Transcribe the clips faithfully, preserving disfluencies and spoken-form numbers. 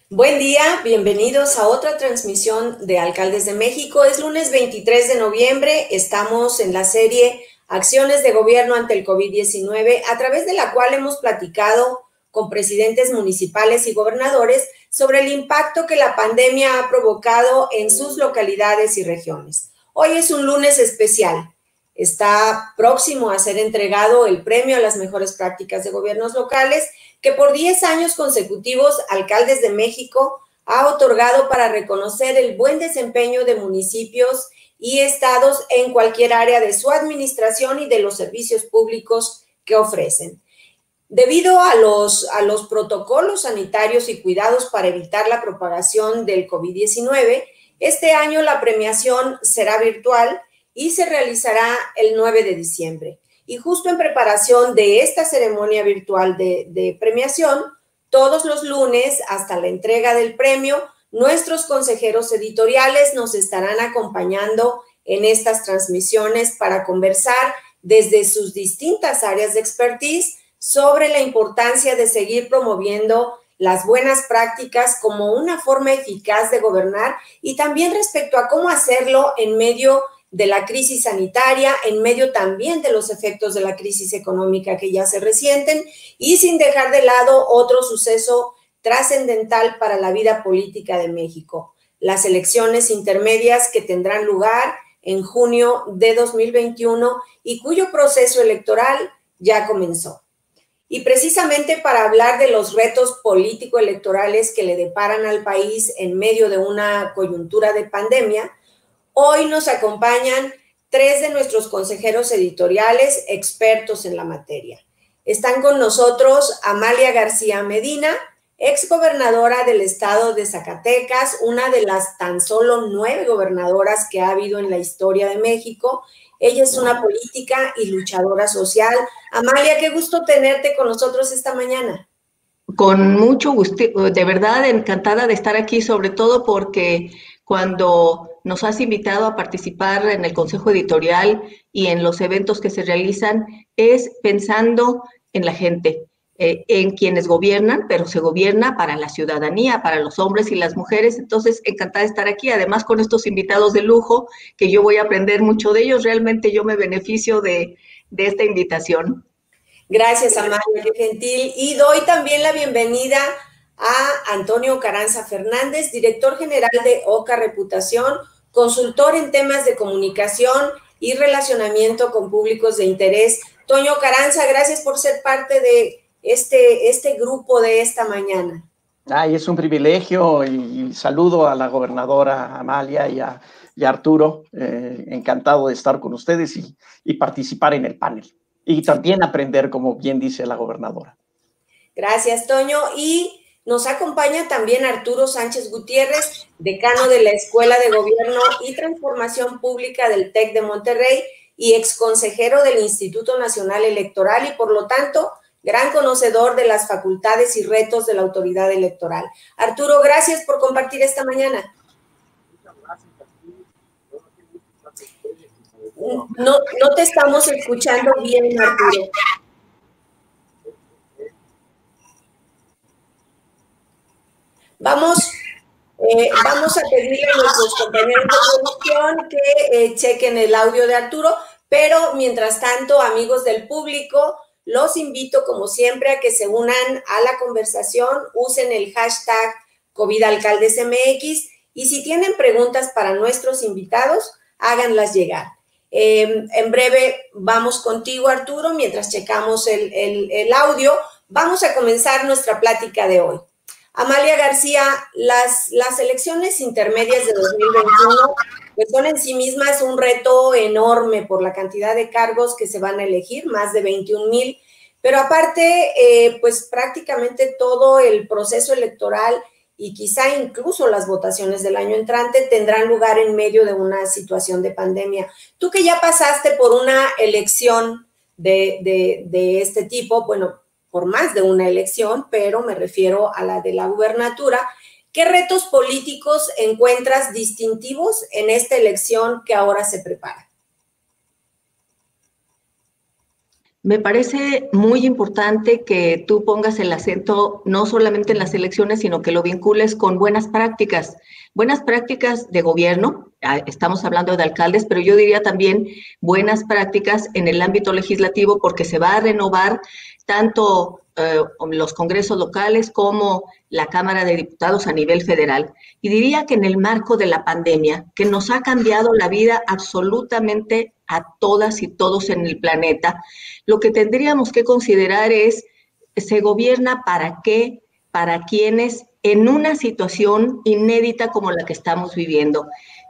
Buen día, bienvenidos a otra transmisión de Alcaldes de México. Es lunes veintitrés de noviembre, estamos en la serie Acciones de Gobierno ante el COVID diecinueve, a través de la cual hemos platicado con presidentes municipales y gobernadores sobre el impacto que la pandemia ha provocado en sus localidades y regiones. Hoy es un lunes especial. Está próximo a ser entregado el premio a las mejores prácticas de gobiernos locales que por diez años consecutivos Alcaldes de México ha otorgado para reconocer el buen desempeño de municipios y estados en cualquier área de su administración y de los servicios públicos que ofrecen. Debido a los, a los protocolos sanitarios y cuidados para evitar la propagación del COVID diecinueve, este año la premiación será virtual y se realizará el nueve de diciembre. Y justo en preparación de esta ceremonia virtual de, de premiación, todos los lunes hasta la entrega del premio, nuestros consejeros editoriales nos estarán acompañando en estas transmisiones para conversar desde sus distintas áreas de expertise sobre la importancia de seguir promoviendo las buenas prácticas como una forma eficaz de gobernar y también respecto a cómo hacerlo en medio de la crisis sanitaria, en medio también de los efectos de la crisis económica que ya se resienten y sin dejar de lado otro suceso trascendental para la vida política de México, las elecciones intermedias que tendrán lugar en junio de dos mil veintiuno y cuyo proceso electoral ya comenzó. Y precisamente para hablar de los retos político-electorales que le deparan al país en medio de una coyuntura de pandemia, hoy nos acompañan tres de nuestros consejeros editoriales expertos en la materia. Están con nosotros Amalia García Medina, exgobernadora del estado de Zacatecas, una de las tan solo nueve gobernadoras que ha habido en la historia de México. Ella es una política y luchadora social. Amalia, qué gusto tenerte con nosotros esta mañana. Con mucho gusto, de verdad encantada de estar aquí, sobre todo porque cuando nos has invitado a participar en el Consejo Editorial y en los eventos que se realizan, es pensando en la gente, eh, en quienes gobiernan, pero se gobierna para la ciudadanía, para los hombres y las mujeres. Entonces, encantada de estar aquí, además con estos invitados de lujo, que yo voy a aprender mucho de ellos. Realmente yo me beneficio de, de esta invitación. Gracias, Amalia, qué gentil. Y doy también la bienvenida a Antonio Carranza Fernández, director general de OCA Reputación, consultor en temas de comunicación y relacionamiento con públicos de interés. Toño Carranza, gracias por ser parte de este, este grupo de esta mañana. Ay, es un privilegio y, y saludo a la gobernadora Amalia y a, y a Arturo. Eh, encantado de estar con ustedes y, y participar en el panel. Y también aprender, como bien dice la gobernadora. Gracias, Toño. Y nos acompaña también Arturo Sánchez Gutiérrez, decano de la Escuela de Gobierno y Transformación Pública del TEC de Monterrey y exconsejero del Instituto Nacional Electoral y, por lo tanto, gran conocedor de las facultades y retos de la autoridad electoral. Arturo, gracias por compartir esta mañana. No, no te estamos escuchando bien, Arturo. Vamos, eh, vamos a pedirle a nuestros compañeros de producción que eh, chequen el audio de Arturo, pero mientras tanto, amigos del público, los invito como siempre a que se unan a la conversación, usen el hashtag COVID Alcaldes M X y si tienen preguntas para nuestros invitados, háganlas llegar. Eh, en breve vamos contigo, Arturo, mientras checamos el, el, el audio. Vamos a comenzar nuestra plática de hoy. Amalia García, las, las elecciones intermedias de dos mil veintiuno pues son en sí mismas un reto enorme por la cantidad de cargos que se van a elegir, más de veintiún mil, pero aparte, eh, pues prácticamente todo el proceso electoral y quizá incluso las votaciones del año entrante tendrán lugar en medio de una situación de pandemia. Tú que ya pasaste por una elección de, de, de este tipo, bueno, por más de una elección, pero me refiero a la de la gubernatura, ¿qué retos políticos encuentras distintivos en esta elección que ahora se prepara? Me parece muy importante que tú pongas el acento no solamente en las elecciones, sino que lo vincules con buenas prácticas, buenas prácticas de gobierno. Estamos hablando de alcaldes, pero yo diría también buenas prácticas en el ámbito legislativo, porque se va a renovar tanto eh, los congresos locales como la Cámara de Diputados a nivel federal. Y diría que en el marco de la pandemia, que nos ha cambiado la vida absolutamente a todas y todos en el planeta, lo que tendríamos que considerar es, ¿se gobierna para qué? ¿Para quiénes? En una situación inédita como la que estamos viviendo.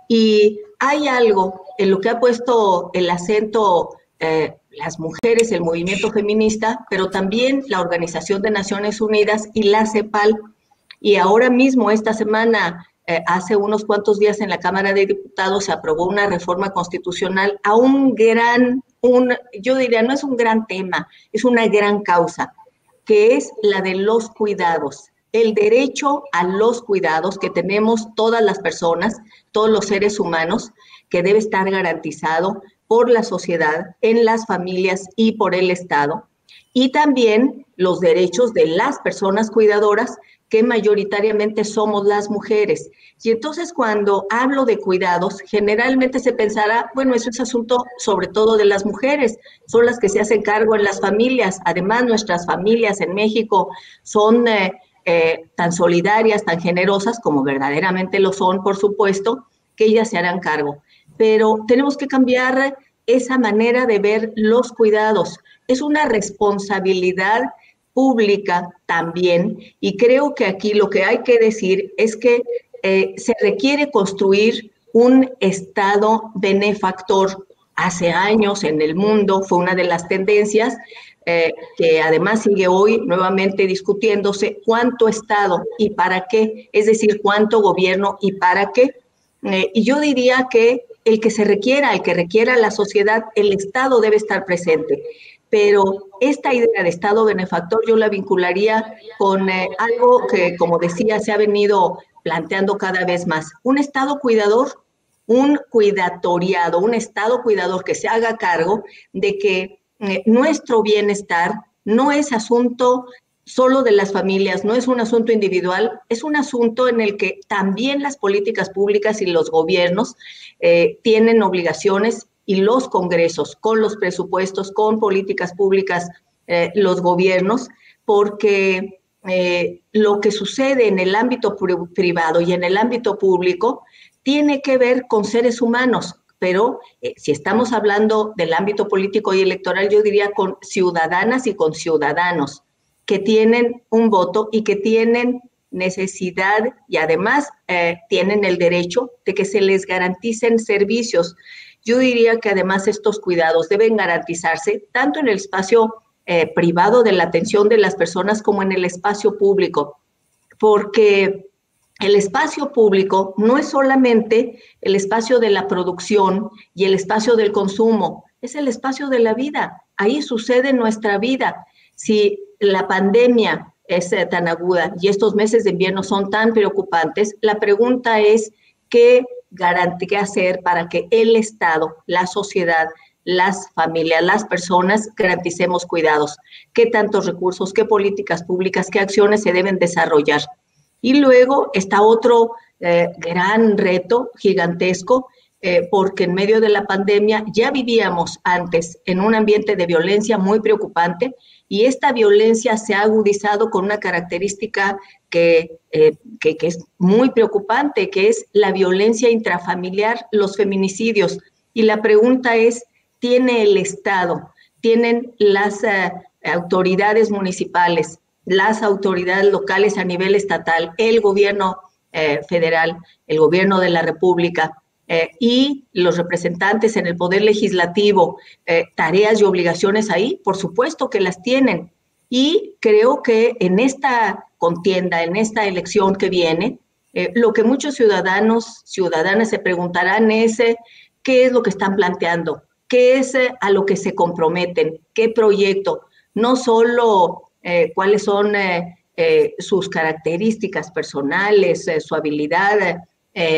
Y hay algo en lo que ha puesto el acento eh, las mujeres, el movimiento feminista, pero también la Organización de Naciones Unidas y la CEPAL. Y ahora mismo, esta semana, eh, hace unos cuantos días en la Cámara de Diputados se aprobó una reforma constitucional a un gran, un, yo diría, no es un gran tema, es una gran causa, que es la de los cuidados. El derecho a los cuidados que tenemos todas las personas, todos los seres humanos, que debe estar garantizado por la sociedad, en las familias y por el Estado. Y también los derechos de las personas cuidadoras, que mayoritariamente somos las mujeres. Y entonces cuando hablo de cuidados, generalmente se pensará, bueno, eso es asunto sobre todo de las mujeres, son las que se hacen cargo en las familias. Además, nuestras familias en México son eh, eh, tan solidarias, tan generosas, como verdaderamente lo son, por supuesto, que ellas se harán cargo. Pero tenemos que cambiar esa manera de ver los cuidados. Es una responsabilidad pública también, y creo que aquí lo que hay que decir es que eh, se requiere construir un Estado benefactor. Hace años en el mundo fue una de las tendencias eh, que además sigue hoy nuevamente discutiéndose, cuánto Estado y para qué, es decir, cuánto gobierno y para qué. Eh, y yo diría que el que se requiera, el que requiera la sociedad, el Estado debe estar presente. Pero esta idea de Estado benefactor yo la vincularía con eh, algo que, como decía, se ha venido planteando cada vez más. Un Estado cuidador, un cuidatoriado, un Estado cuidador que se haga cargo de que eh, nuestro bienestar no es asunto solo de las familias, no es un asunto individual, es un asunto en el que también las políticas públicas y los gobiernos eh, tienen obligaciones, y los congresos, con los presupuestos, con políticas públicas, eh, los gobiernos, porque eh, lo que sucede en el ámbito privado y en el ámbito público tiene que ver con seres humanos, pero eh, si estamos hablando del ámbito político y electoral, yo diría con ciudadanas y con ciudadanos que tienen un voto y que tienen necesidad y además eh, tienen el derecho de que se les garanticen servicios. Yo diría que además estos cuidados deben garantizarse tanto en el espacio eh, privado de la atención de las personas como en el espacio público, porque el espacio público no es solamente el espacio de la producción y el espacio del consumo, es el espacio de la vida. Ahí sucede nuestra vida. Si la pandemia es eh, tan aguda y estos meses de invierno son tan preocupantes, la pregunta es ¿qué qué hacer para que el Estado, la sociedad, las familias, las personas garanticemos cuidados? ¿Qué tantos recursos, qué políticas públicas, qué acciones se deben desarrollar? Y luego está otro eh, gran reto gigantesco, eh, porque en medio de la pandemia ya vivíamos antes en un ambiente de violencia muy preocupante, y esta violencia se ha agudizado con una característica que, eh, que, que es muy preocupante, que es la violencia intrafamiliar, los feminicidios. Y la pregunta es, ¿tiene el Estado, tienen las uh, autoridades municipales, las autoridades locales a nivel estatal, el gobierno eh, federal, el gobierno de la República, Eh, y los representantes en el poder legislativo, eh, tareas y obligaciones ahí? Por supuesto que las tienen. Y creo que en esta contienda, en esta elección que viene, eh, lo que muchos ciudadanos, ciudadanas se preguntarán es eh, qué es lo que están planteando, qué es eh, a lo que se comprometen, qué proyecto, no solo eh, cuáles son eh, eh, sus características personales, eh, su habilidad, eh,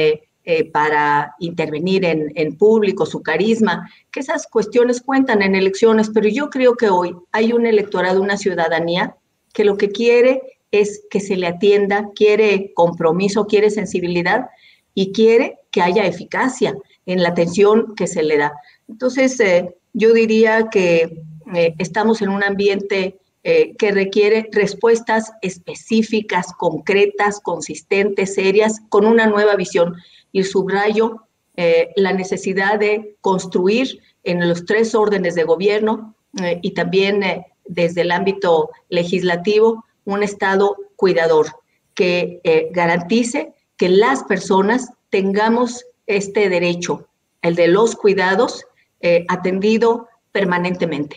eh, para intervenir en, en público, su carisma, que esas cuestiones cuentan en elecciones, pero yo creo que hoy hay un electorado, una ciudadanía que lo que quiere es que se le atienda, quiere compromiso, quiere sensibilidad y quiere que haya eficacia en la atención que se le da. Entonces, eh, yo diría que eh, estamos en un ambiente eh, que requiere respuestas específicas, concretas, consistentes, serias, con una nueva visión. Y subrayo eh, la necesidad de construir en los tres órdenes de gobierno eh, y también eh, desde el ámbito legislativo un Estado cuidador que eh, garantice que las personas tengamos este derecho, el de los cuidados, eh, atendido permanentemente.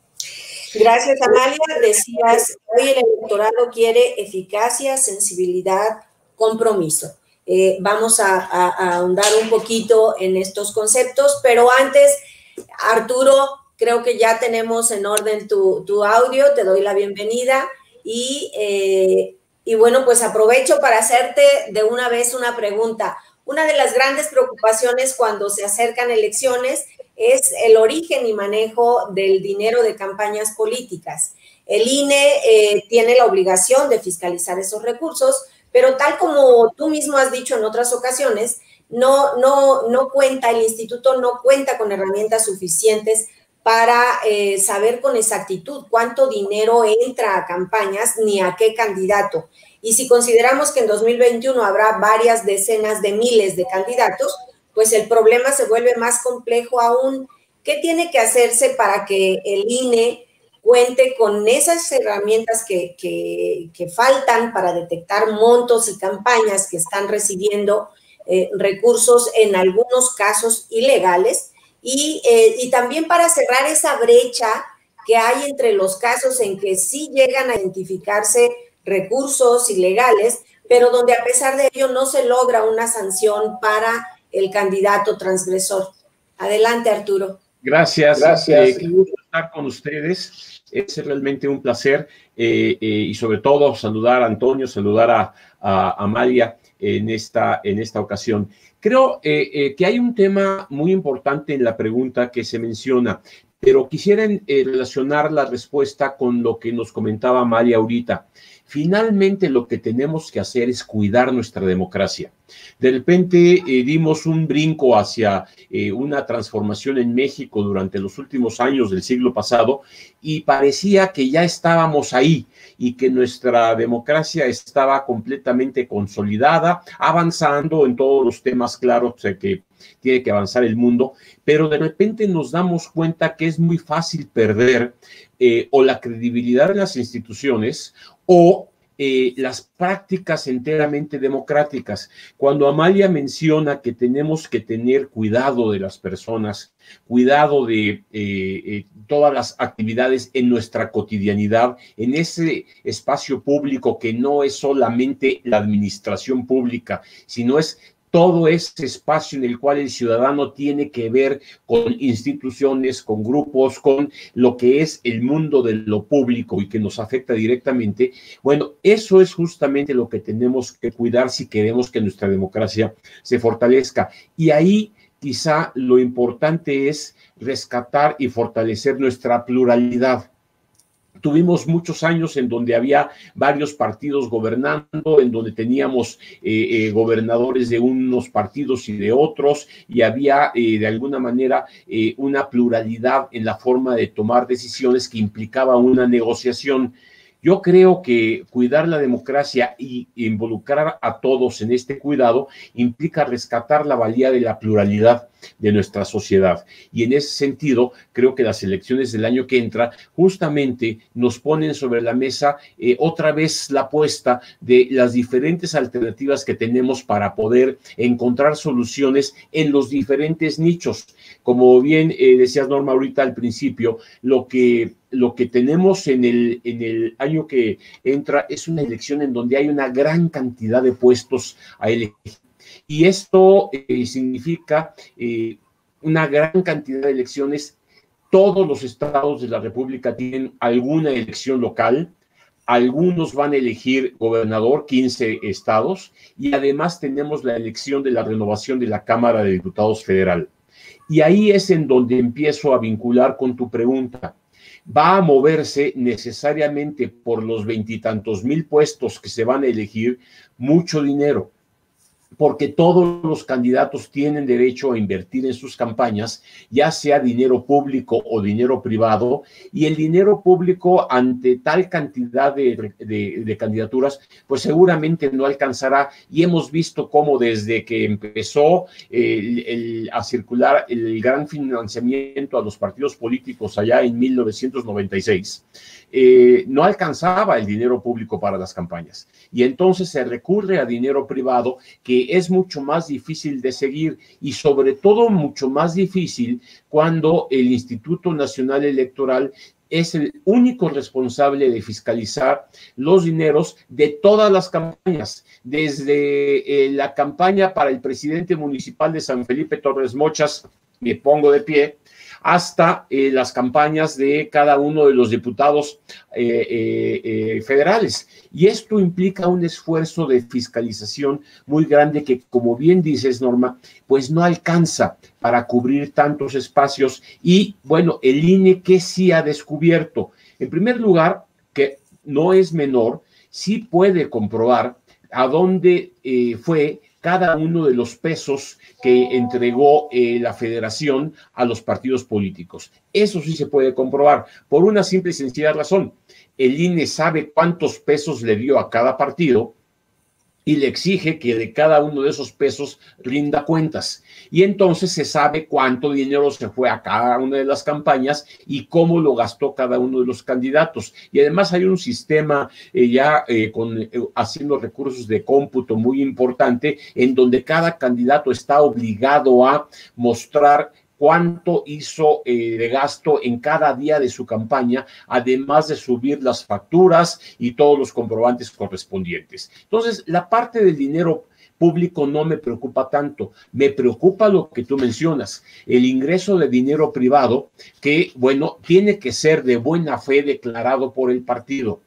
Gracias, Amalia. Decías, hoy el electorado quiere eficacia, sensibilidad, compromiso. Eh, vamos a, a, a ahondar un poquito en estos conceptos, pero antes, Arturo, creo que ya tenemos en orden tu, tu audio, te doy la bienvenida y, eh, y bueno, pues aprovecho para hacerte de una vez una pregunta. Una de las grandes preocupaciones cuando se acercan elecciones es el origen y manejo del dinero de campañas políticas. El I N E eh, tiene la obligación de fiscalizar esos recursos, pero tal como tú mismo has dicho en otras ocasiones, no, no, no cuenta, el instituto no cuenta con herramientas suficientes para eh, saber con exactitud cuánto dinero entra a campañas ni a qué candidato. Y si consideramos que en dos mil veintiuno habrá varias decenas de miles de candidatos, pues el problema se vuelve más complejo aún. ¿Qué tiene que hacerse para que el I N E cuente con esas herramientas que, que, que faltan para detectar montos y campañas que están recibiendo eh, recursos en algunos casos ilegales? Y, eh, y también para cerrar esa brecha que hay entre los casos en que sí llegan a identificarse recursos ilegales, pero donde a pesar de ello no se logra una sanción para el candidato transgresor. Adelante, Arturo. Gracias. Gracias. Eh, qué gusto estar con ustedes. Es realmente un placer eh, eh, y sobre todo saludar a Antonio, saludar a, a Amalia en esta, en esta ocasión. Creo eh, eh, que hay un tema muy importante en la pregunta que se menciona, pero quisiera eh, relacionar la respuesta con lo que nos comentaba Amalia ahorita. Finalmente lo que tenemos que hacer es cuidar nuestra democracia. De repente eh, dimos un brinco hacia eh, una transformación en México durante los últimos años del siglo pasado y parecía que ya estábamos ahí y que nuestra democracia estaba completamente consolidada, avanzando en todos los temas claros que tiene que avanzar el mundo, pero de repente nos damos cuenta que es muy fácil perder eh, o la credibilidad de las instituciones o eh, las prácticas enteramente democráticas. Cuando Amalia menciona que tenemos que tener cuidado de las personas, cuidado de eh, eh, todas las actividades en nuestra cotidianidad, en ese espacio público que no es solamente la administración pública, sino es todo ese espacio en el cual el ciudadano tiene que ver con instituciones, con grupos, con lo que es el mundo de lo público y que nos afecta directamente. Bueno, eso es justamente lo que tenemos que cuidar si queremos que nuestra democracia se fortalezca. Y ahí quizá lo importante es rescatar y fortalecer nuestra pluralidad. Tuvimos muchos años en donde había varios partidos gobernando, en donde teníamos eh, eh, gobernadores de unos partidos y de otros, y había eh, de alguna manera eh, una pluralidad en la forma de tomar decisiones que implicaba una negociación. Yo creo que cuidar la democracia y involucrar a todos en este cuidado implica rescatar la valía de la pluralidad de nuestra sociedad. Y en ese sentido, creo que las elecciones del año que entra justamente nos ponen sobre la mesa eh, otra vez la apuesta de las diferentes alternativas que tenemos para poder encontrar soluciones en los diferentes nichos. Como bien eh, decías, Norma, ahorita al principio, lo que lo que tenemos en el, en el año que entra es una elección en donde hay una gran cantidad de puestos a elegir. Y esto eh, significa eh, una gran cantidad de elecciones. Todos los estados de la República tienen alguna elección local. algunos van a elegir gobernador, quince estados, y además tenemos la elección de la renovación de la Cámara de Diputados Federal. Y ahí es en donde empiezo a vincular con tu pregunta. Va a moverse necesariamente por los veintitantos mil puestos que se van a elegir mucho dinero, porque todos los candidatos tienen derecho a invertir en sus campañas, ya sea dinero público o dinero privado, y el dinero público ante tal cantidad de, de, de candidaturas, pues seguramente no alcanzará, y hemos visto cómo desde que empezó el, el, a circular el gran financiamiento a los partidos políticos allá en mil novecientos noventa y seis, Eh, no alcanzaba el dinero público para las campañas, y entonces se recurre a dinero privado, que es mucho más difícil de seguir, y sobre todo mucho más difícil cuando el Instituto Nacional Electoral es el único responsable de fiscalizar los dineros de todas las campañas, desde eh, la campaña para el presidente municipal de San Felipe Torres Mochas, me pongo de pie, hasta eh, las campañas de cada uno de los diputados eh, eh, eh, federales. Y esto implica un esfuerzo de fiscalización muy grande que, como bien dices, Norma, pues no alcanza para cubrir tantos espacios. Y, bueno, el I N E, ¿qué sí ha descubierto? En primer lugar, que no es menor, sí puede comprobar a dónde eh, fue cada uno de los pesos que entregó eh, la federación a los partidos políticos. Eso sí se puede comprobar por una simple y sencilla razón. El I N E sabe cuántos pesos le dio a cada partido y le exige que de cada uno de esos pesos rinda cuentas. Y entonces se sabe cuánto dinero se fue a cada una de las campañas y cómo lo gastó cada uno de los candidatos. Y además hay un sistema eh, ya eh, con, eh, haciendo recursos de cómputo muy importante, en donde cada candidato está obligado a mostrar cuánto hizo eh, de gasto en cada día de su campaña, además de subir las facturas y todos los comprobantes correspondientes. Entonces, la parte del dinero público no me preocupa tanto, me preocupa lo que tú mencionas, el ingreso de dinero privado, que, bueno, tiene que ser de buena fe declarado por el partido.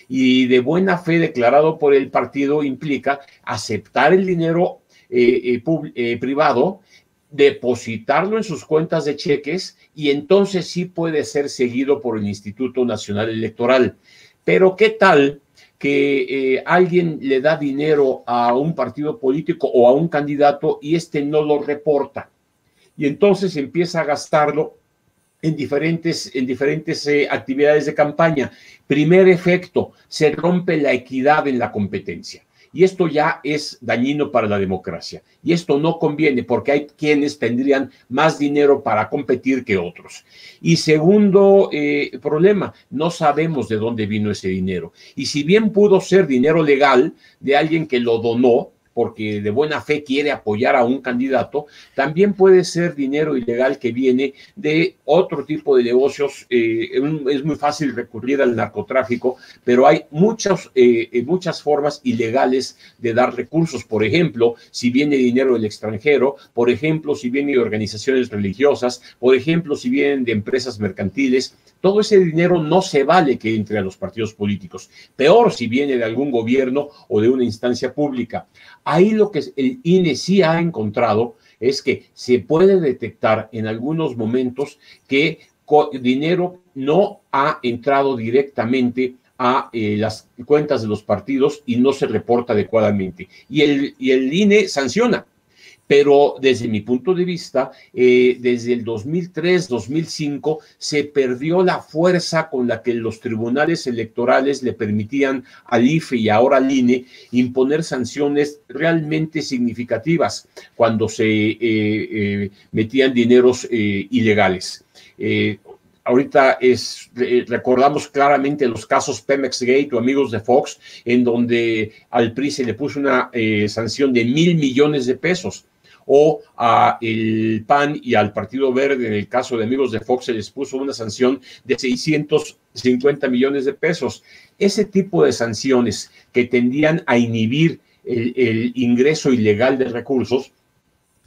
Y de buena fe declarado por el partido implica aceptar el dinero eh, eh, eh, privado, depositarlo en sus cuentas de cheques, y entonces sí puede ser seguido por el Instituto Nacional Electoral. Pero ¿qué tal que eh, alguien le da dinero a un partido político o a un candidato y este no lo reporta? Y entonces empieza a gastarlo en diferentes, en diferentes eh, actividades de campaña. Primer efecto, se rompe la equidad en la competencia. Y esto ya es dañino para la democracia. Y esto no conviene, porque hay quienes tendrían más dinero para competir que otros. Y segundo eh, problema, no sabemos de dónde vino ese dinero. Y si bien pudo ser dinero legal de alguien que lo donó, porque de buena fe quiere apoyar a un candidato, también puede ser dinero ilegal que viene de otro tipo de negocios. Eh, es muy fácil recurrir al narcotráfico, pero hay muchas, eh, muchas formas ilegales de dar recursos. Por ejemplo, si viene dinero del extranjero, por ejemplo, si viene de organizaciones religiosas, por ejemplo, si vienen de empresas mercantiles. Todo ese dinero no se vale que entre a los partidos políticos. Peor si viene de algún gobierno o de una instancia pública. Ahí lo que el I N E sí ha encontrado es que se puede detectar en algunos momentos que dinero no ha entrado directamente a eh, las cuentas de los partidos y no se reporta adecuadamente. Y el, y el I N E sanciona. Pero desde mi punto de vista, eh, desde el dos mil tres, dos mil cinco, se perdió la fuerza con la que los tribunales electorales le permitían al I F E y ahora al I N E imponer sanciones realmente significativas cuando se eh, eh, metían dineros eh, ilegales. Eh, Ahorita es, recordamos claramente los casos Pemex Gate o Amigos de Fox, en donde al P R I se le puso una eh, sanción de mil millones de pesos. O al P A N y al Partido Verde, en el caso de Amigos de Fox, se les puso una sanción de seiscientos cincuenta millones de pesos. Ese tipo de sanciones que tendían a inhibir el, el ingreso ilegal de recursos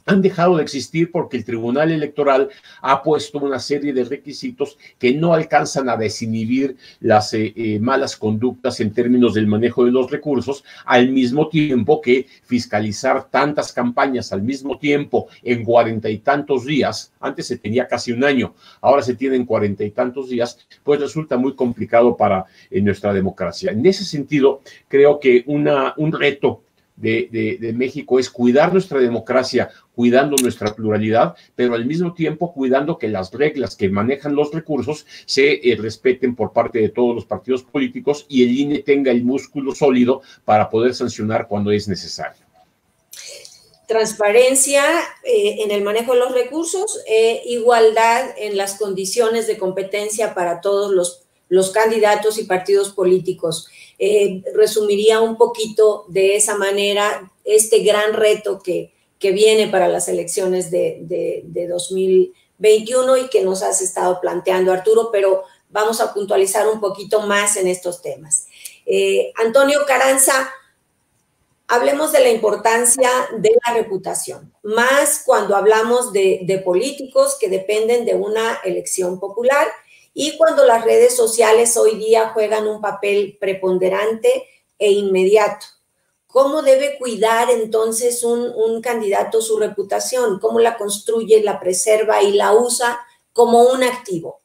han dejado de existir porque el Tribunal Electoral ha puesto una serie de requisitos que no alcanzan a desinhibir las eh, eh, malas conductas en términos del manejo de los recursos, al mismo tiempo que fiscalizar tantas campañas al mismo tiempo en cuarenta y tantos días. Antes se tenía casi un año, ahora se tienen cuarenta y tantos días, pues resulta muy complicado para eh, nuestra democracia. En ese sentido, creo que una, un reto De, de, de México es cuidar nuestra democracia, cuidando nuestra pluralidad, pero al mismo tiempo cuidando que las reglas que manejan los recursos se eh, respeten por parte de todos los partidos políticos y el I N E tenga el músculo sólido para poder sancionar cuando es necesario. Transparencia eh, en el manejo de los recursos, eh, igualdad en las condiciones de competencia para todos los, los candidatos y partidos políticos. Eh, resumiría un poquito de esa manera este gran reto que, que viene para las elecciones de, de, de dos mil veintiuno y que nos has estado planteando, Arturo, pero vamos a puntualizar un poquito más en estos temas. Eh, Antonio Carranza, hablemos de la importancia de la reputación, más cuando hablamos de, de políticos que dependen de una elección popular y cuando las redes sociales hoy día juegan un papel preponderante e inmediato. ¿Cómo debe cuidar entonces un, un candidato su reputación? ¿Cómo la construye, la preserva y la usa como un activo?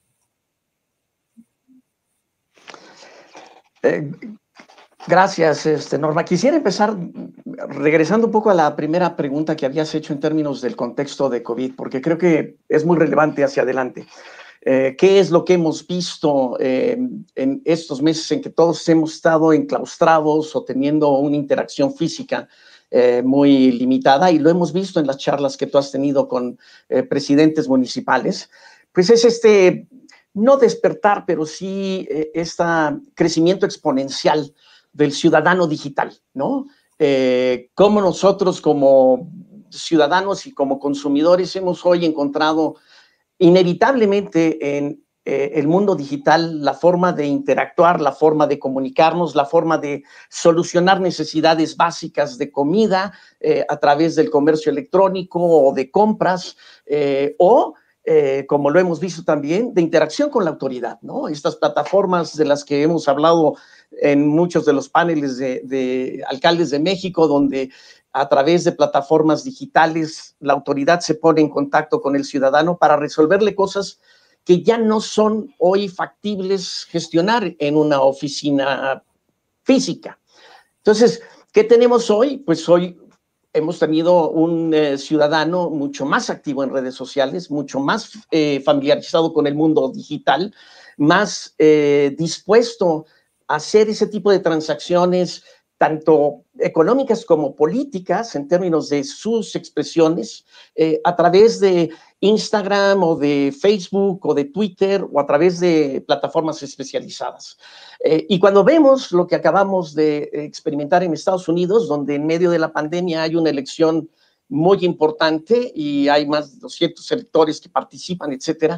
Eh, gracias, este, Norma. Quisiera empezar regresando un poco a la primera pregunta que habías hecho en términos del contexto de COVID, porque creo que es muy relevante hacia adelante. Eh, ¿Qué es lo que hemos visto eh, en estos meses en que todos hemos estado enclaustrados o teniendo una interacción física eh, muy limitada? Y lo hemos visto en las charlas que tú has tenido con eh, presidentes municipales. Pues es este, no despertar, pero sí eh, este crecimiento exponencial del ciudadano digital, ¿no? Eh, cómo nosotros como ciudadanos y como consumidores hemos hoy encontrado inevitablemente en eh, el mundo digital la forma de interactuar, la forma de comunicarnos, la forma de solucionar necesidades básicas de comida eh, a través del comercio electrónico o de compras eh, o, eh, como lo hemos visto también, de interacción con la autoridad, ¿no? Estas plataformas de las que hemos hablado en muchos de los paneles de, de alcaldes de México, donde a través de plataformas digitales la autoridad se pone en contacto con el ciudadano para resolverle cosas que ya no son hoy factibles gestionar en una oficina física. Entonces, ¿qué tenemos hoy? Pues hoy hemos tenido un eh, ciudadano mucho más activo en redes sociales, mucho más eh, familiarizado con el mundo digital, más eh, dispuesto a hacer ese tipo de transacciones tanto económicas como políticas en términos de sus expresiones eh, a través de Instagram o de Facebook o de Twitter o a través de plataformas especializadas. Eh, y cuando vemos lo que acabamos de experimentar en Estados Unidos, donde en medio de la pandemia hay una elección muy importante y hay más de doscientos electores que participan, etcétera,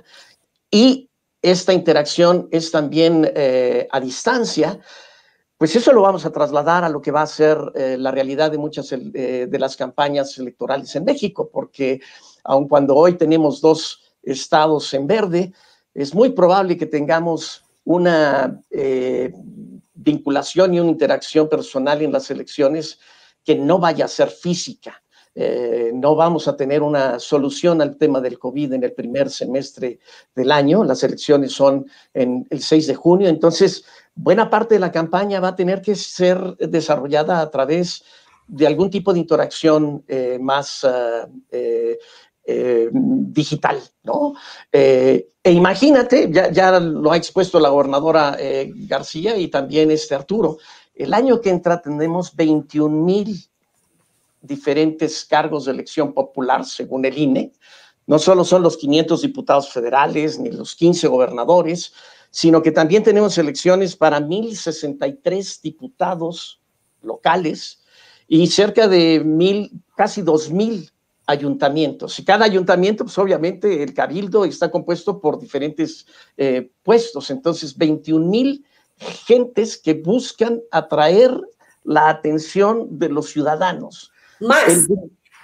y esta interacción es también eh, a distancia, pues eso lo vamos a trasladar a lo que va a ser eh, la realidad de muchas eh, de las campañas electorales en México, porque aun cuando hoy tenemos dos estados en verde, es muy probable que tengamos una eh, vinculación y una interacción personal en las elecciones que no vaya a ser física. Eh, no vamos a tener una solución al tema del COVID en el primer semestre del año. Las elecciones son en el seis de junio, entonces buena parte de la campaña va a tener que ser desarrollada a través de algún tipo de interacción eh, más uh, eh, eh, digital, ¿no? Eh, e imagínate, ya, ya lo ha expuesto la gobernadora eh, García y también este Arturo, el año que entra tendremos veintiún mil diferentes cargos de elección popular, según el I N E. No solo son los quinientos diputados federales ni los quince gobernadores, sino que también tenemos elecciones para mil sesenta y tres diputados locales y cerca de mil, casi dos mil ayuntamientos. Y cada ayuntamiento, pues obviamente el cabildo está compuesto por diferentes eh, puestos. Entonces, veintiún mil gentes que buscan atraer la atención de los ciudadanos. Más. El,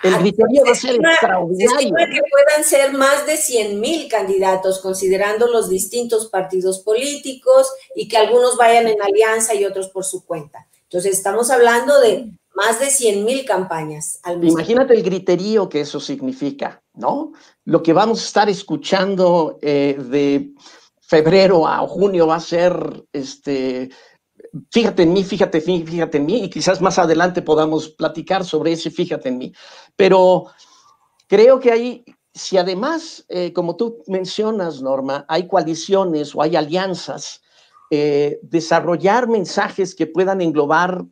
El griterío va a ser estima, extraordinario. Se estima que puedan ser más de cien mil candidatos, considerando los distintos partidos políticos y que algunos vayan en alianza y otros por su cuenta. Entonces, estamos hablando de más de cien mil campañas al mismo Imagínate tiempo. el griterío que eso significa, ¿no? Lo que vamos a estar escuchando eh, de febrero a junio va a ser, este, fíjate en mí, fíjate en mí, fíjate en mí, y quizás más adelante podamos platicar sobre ese fíjate en mí. Pero creo que hay, si además, eh, como tú mencionas, Norma, hay coaliciones o hay alianzas, eh, desarrollar mensajes que puedan englobar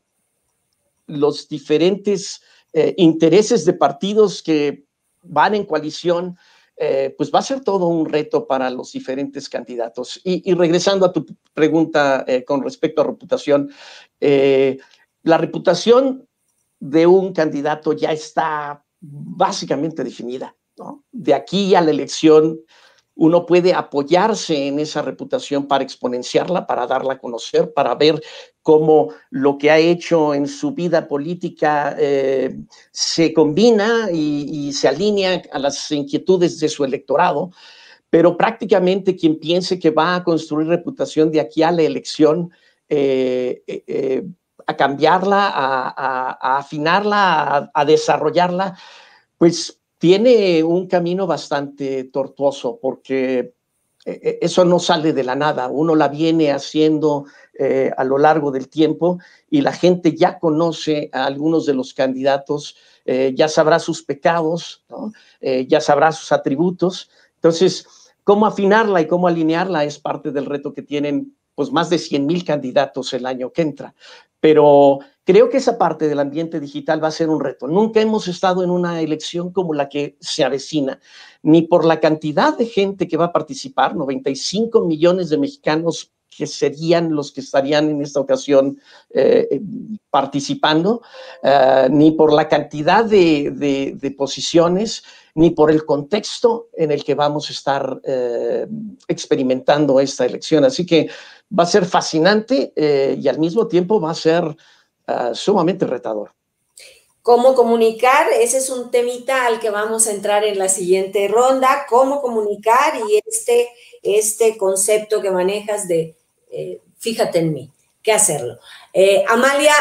los diferentes eh, intereses de partidos que van en coalición, eh, pues va a ser todo un reto para los diferentes candidatos. Y, y regresando a tu pregunta eh, con respecto a reputación, eh, la reputación de un candidato ya está básicamente definida, ¿no? De aquí a la elección, uno puede apoyarse en esa reputación para exponenciarla, para darla a conocer, para ver cómo lo que ha hecho en su vida política eh, se combina y, y se alinea a las inquietudes de su electorado. Pero prácticamente quien piense que va a construir reputación de aquí a la elección, eh, eh, a cambiarla, a, a, a afinarla, a, a desarrollarla, pues tiene un camino bastante tortuoso, porque eso no sale de la nada, uno la viene haciendo eh, a lo largo del tiempo y la gente ya conoce a algunos de los candidatos, eh, ya sabrá sus pecados, ¿no? eh, ya sabrá sus atributos. Entonces, cómo afinarla y cómo alinearla es parte del reto que tienen pues más de cien mil candidatos el año que entra. Pero creo que esa parte del ambiente digital va a ser un reto. Nunca hemos estado en una elección como la que se avecina, ni por la cantidad de gente que va a participar, noventa y cinco millones de mexicanos que serían los que estarían en esta ocasión eh, participando, uh, ni por la cantidad de, de, de posiciones, ni por el contexto en el que vamos a estar eh, experimentando esta elección. Así que va a ser fascinante eh, y al mismo tiempo va a ser uh, sumamente retador. ¿Cómo comunicar? Ese es un temita al que vamos a entrar en la siguiente ronda. ¿Cómo comunicar? Y este, este concepto que manejas de eh, fíjate en mí, ¿qué hacerlo? Eh, Amalia,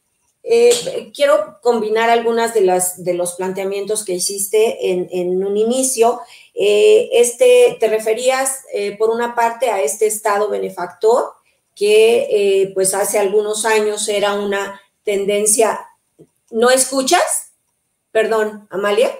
eh, quiero combinar algunas de, las, de los planteamientos que hiciste en, en un inicio. Eh, este, te referías, eh, por una parte, a este Estado benefactor, que eh, pues hace algunos años era una tendencia. ¿No escuchas? Perdón, Amalia.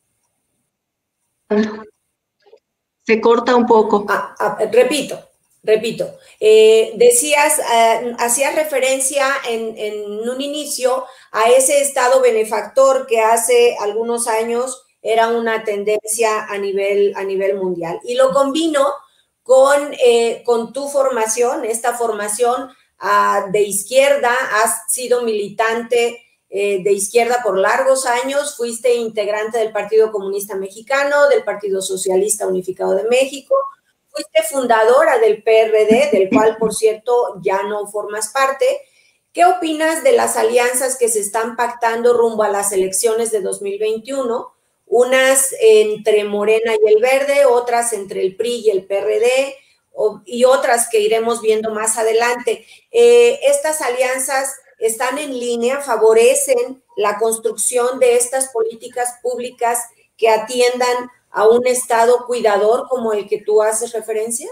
Se corta un poco. Ah, ah, repito, repito. Eh, decías, eh, hacías referencia en, en un inicio a ese Estado benefactor que hace algunos años era una tendencia a nivel, a nivel mundial. Y lo combino con, eh, con tu formación, esta formación uh, de izquierda, has sido militante eh, de izquierda por largos años, fuiste integrante del Partido Comunista Mexicano, del Partido Socialista Unificado de México, fuiste fundadora del P R D, del cual, por cierto, ya no formas parte. ¿Qué opinas de las alianzas que se están pactando rumbo a las elecciones de dos mil veintiuno? Unas entre Morena y el Verde, otras entre el P R I y el P R D, o, y otras que iremos viendo más adelante. Eh, estas alianzas están en línea, favorecen la construcción de estas políticas públicas que atiendan a un Estado cuidador como el que tú haces referencia.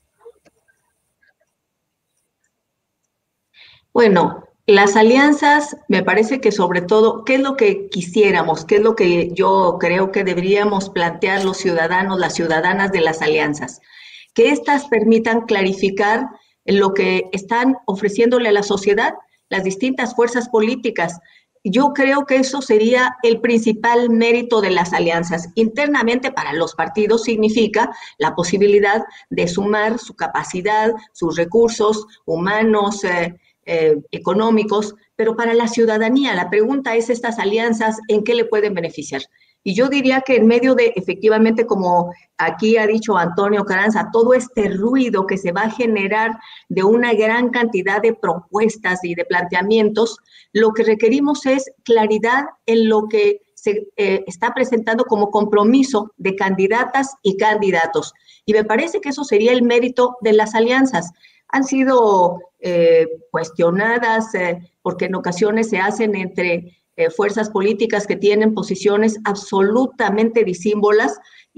Bueno, las alianzas, me parece que sobre todo, ¿qué es lo que quisiéramos? ¿Qué es lo que yo creo que deberíamos plantear los ciudadanos, las ciudadanas de las alianzas? Que éstas permitan clarificar lo que están ofreciéndole a la sociedad las distintas fuerzas políticas. Yo creo que eso sería el principal mérito de las alianzas. Internamente para los partidos significa la posibilidad de sumar su capacidad, sus recursos humanos, eh, eh, económicos, pero para la ciudadanía la pregunta es estas alianzas, ¿en qué le pueden beneficiar? Y yo diría que en medio de, efectivamente, como aquí ha dicho Antonio Carranza, todo este ruido que se va a generar de una gran cantidad de propuestas y de planteamientos, lo que requerimos es claridad en lo que se eh, está presentando como compromiso de candidatas y candidatos. Y me parece que eso sería el mérito de las alianzas. Han sido eh, cuestionadas eh, porque en ocasiones se hacen entre eh, fuerzas políticas que tienen posiciones absolutamente disímbolas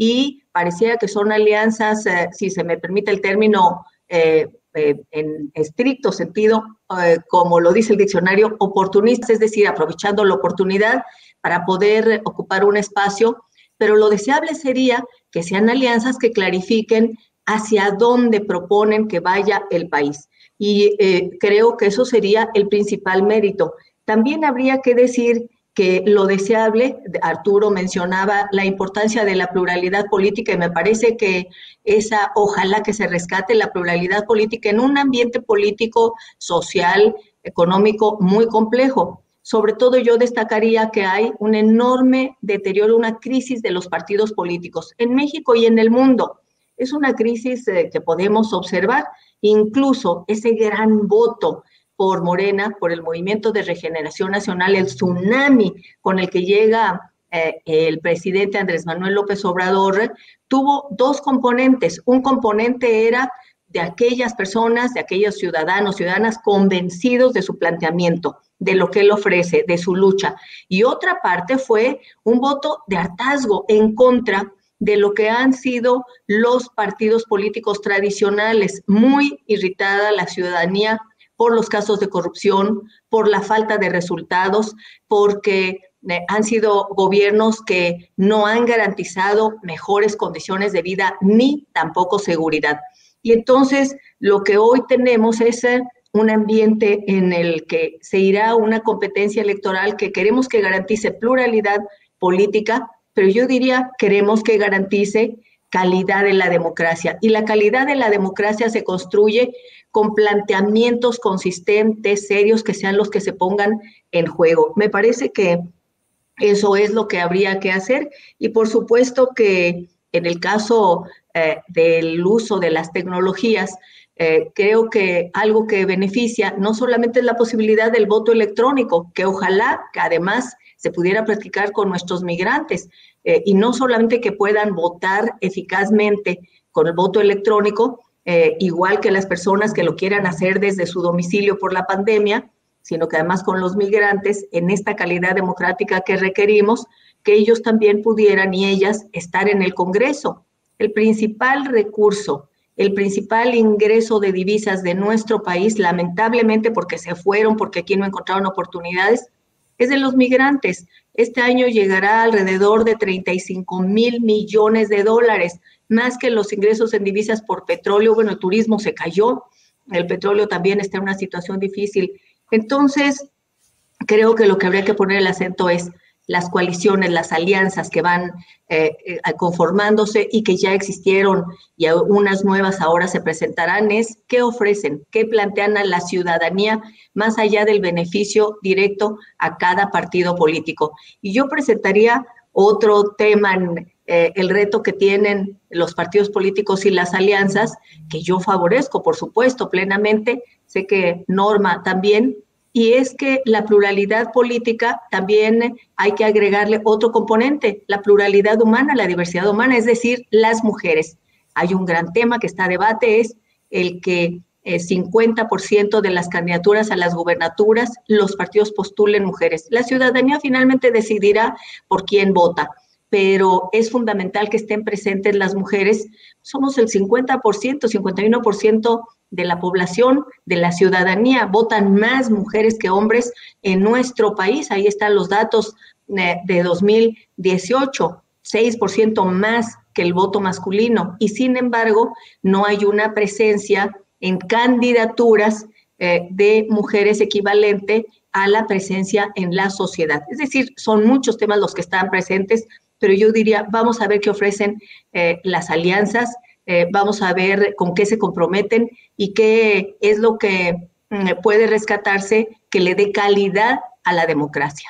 y pareciera que son alianzas, eh, si se me permite el término, eh, eh, en estricto sentido, eh, como lo dice el diccionario, oportunistas, es decir, aprovechando la oportunidad para poder ocupar un espacio, pero lo deseable sería que sean alianzas que clarifiquen hacia dónde proponen que vaya el país. Y eh, creo que eso sería el principal mérito. También habría que decir que lo deseable, Arturo mencionaba la importancia de la pluralidad política y me parece que esa, ojalá que se rescate la pluralidad política en un ambiente político, social, económico muy complejo. Sobre todo yo destacaría que hay un enorme deterioro, una crisis de los partidos políticos en México y en el mundo. Es una crisis eh, que podemos observar, incluso ese gran voto por Morena, por el Movimiento de Regeneración Nacional, el tsunami con el que llega eh, el presidente Andrés Manuel López Obrador, tuvo dos componentes. Un componente era de aquellas personas, de aquellos ciudadanos, ciudadanas convencidos de su planteamiento, de lo que él ofrece, de su lucha. Y otra parte fue un voto de hartazgo en contra de lo que han sido los partidos políticos tradicionales, muy irritada la ciudadanía por los casos de corrupción, por la falta de resultados, porque eh, han sido gobiernos que no han garantizado mejores condiciones de vida ni tampoco seguridad. Y entonces lo que hoy tenemos es eh, un ambiente en el que se irá a una competencia electoral que queremos que garantice pluralidad política, pero yo diría queremos que garantice calidad de la democracia. Y la calidad de la democracia se construye con planteamientos consistentes, serios, que sean los que se pongan en juego. Me parece que eso es lo que habría que hacer y por supuesto que en el caso eh, del uso de las tecnologías, eh, creo que algo que beneficia no solamente es la posibilidad del voto electrónico, que ojalá que además se pudiera practicar con nuestros migrantes, eh, y no solamente que puedan votar eficazmente con el voto electrónico, eh, igual que las personas que lo quieran hacer desde su domicilio por la pandemia, sino que además con los migrantes, en esta calidad democrática que requerimos, que ellos también pudieran y ellas estar en el Congreso. El principal recurso, el principal ingreso de divisas de nuestro país, lamentablemente porque se fueron, porque aquí no encontraron oportunidades, es de los migrantes. Este año llegará alrededor de treinta y cinco mil millones de dólares, más que los ingresos en divisas por petróleo. Bueno, el turismo se cayó, el petróleo también está en una situación difícil. Entonces, creo que lo que habría que poner el acento es las coaliciones, las alianzas que van eh, eh, conformándose y que ya existieron y unas nuevas ahora se presentarán, es qué ofrecen, qué plantean a la ciudadanía más allá del beneficio directo a cada partido político. Y yo presentaría otro tema, eh, el reto que tienen los partidos políticos y las alianzas, que yo favorezco, por supuesto, plenamente, sé que Norma también, y es que la pluralidad política también hay que agregarle otro componente, la pluralidad humana, la diversidad humana, es decir, las mujeres. Hay un gran tema que está a debate, es el que eh, cincuenta por ciento de las candidaturas a las gubernaturas los partidos postulen mujeres. La ciudadanía finalmente decidirá por quién vota, pero es fundamental que estén presentes las mujeres. Somos el cincuenta por ciento, cincuenta y uno por ciento de la población, de la ciudadanía, votan más mujeres que hombres en nuestro país. Ahí están los datos de dos mil dieciocho, seis por ciento más que el voto masculino. Y sin embargo, no hay una presencia en candidaturas eh, de mujeres equivalente a la presencia en la sociedad. Es decir, son muchos temas los que están presentes, pero yo diría, vamos a ver qué ofrecen eh, las alianzas, Eh, vamos a ver con qué se comprometen y qué es lo que mm, puede rescatarse que le dé calidad a la democracia.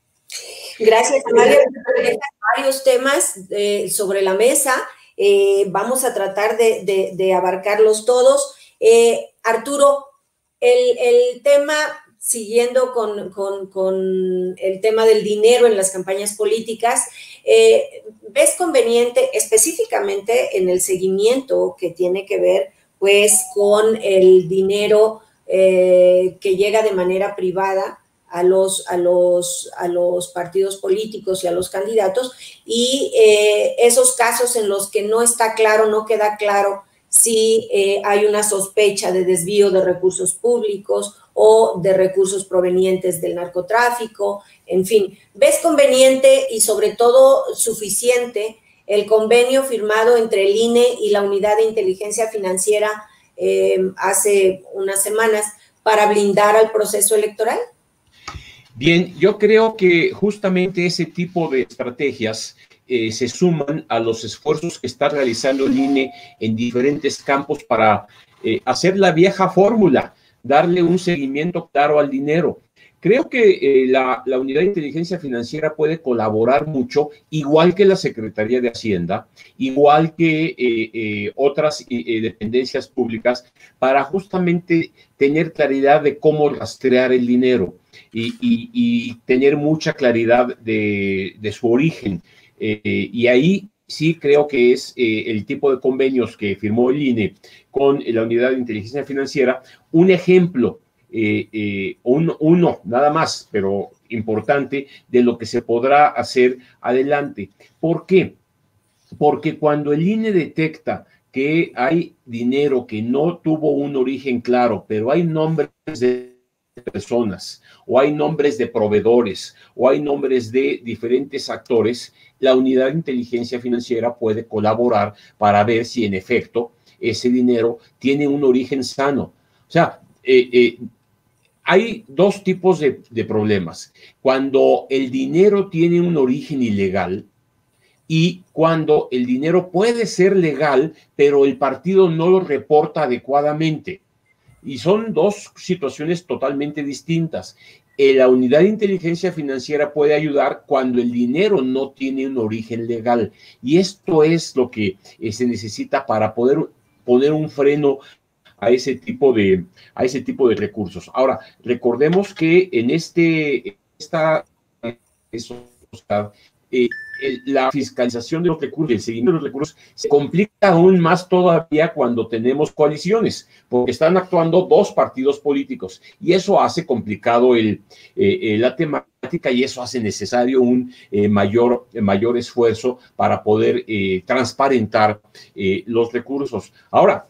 Gracias, Mario. Varios temas eh, sobre la mesa. Eh, vamos a tratar de, de, de abarcarlos todos. Eh, Arturo, el, el tema siguiendo con, con, con el tema del dinero en las campañas políticas, eh, ¿ves conveniente específicamente en el seguimiento que tiene que ver pues con el dinero eh, que llega de manera privada a los, a los, a los partidos políticos y a los candidatos, y eh, esos casos en los que no está claro, no queda claro si eh, hay una sospecha de desvío de recursos públicos o de recursos provenientes del narcotráfico? En fin, ¿ves conveniente y sobre todo suficiente el convenio firmado entre el I N E y la Unidad de Inteligencia Financiera eh, hace unas semanas para blindar al proceso electoral? Bien, yo creo que justamente ese tipo de estrategias eh, se suman a los esfuerzos que está realizando el I N E en diferentes campos para eh, hacer la vieja fórmula, darle un seguimiento claro al dinero. Creo que eh, la, la Unidad de Inteligencia Financiera puede colaborar mucho, igual que la Secretaría de Hacienda, igual que eh, eh, otras eh, dependencias públicas, para justamente tener claridad de cómo rastrear el dinero y, y, y tener mucha claridad de, de su origen. Eh, y ahí sí creo que es eh, el tipo de convenios que firmó el I N E con la Unidad de Inteligencia Financiera un ejemplo. Eh, eh, uno, uno nada más, pero importante, de lo que se podrá hacer adelante. ¿Por qué? Porque cuando el I N E detecta que hay dinero que no tuvo un origen claro, pero hay nombres de personas, o hay nombres de proveedores, o hay nombres de diferentes actores, la Unidad de Inteligencia Financiera puede colaborar para ver si en efecto ese dinero tiene un origen sano. O sea, eh, eh, hay dos tipos de, de problemas. Cuando el dinero tiene un origen ilegal y cuando el dinero puede ser legal, pero el partido no lo reporta adecuadamente. Y son dos situaciones totalmente distintas. La Unidad de Inteligencia Financiera puede ayudar cuando el dinero no tiene un origen legal. Y esto es lo que eh, se necesita para poder poner un freno a ese tipo de, a ese tipo de recursos. Ahora, recordemos que en este, esta, eh, la fiscalización de los recursos, el seguimiento de los recursos, se complica aún más todavía cuando tenemos coaliciones, porque están actuando dos partidos políticos, y eso hace complicado el, eh, la temática, y eso hace necesario un eh, mayor, mayor esfuerzo para poder eh, transparentar eh, los recursos. Ahora,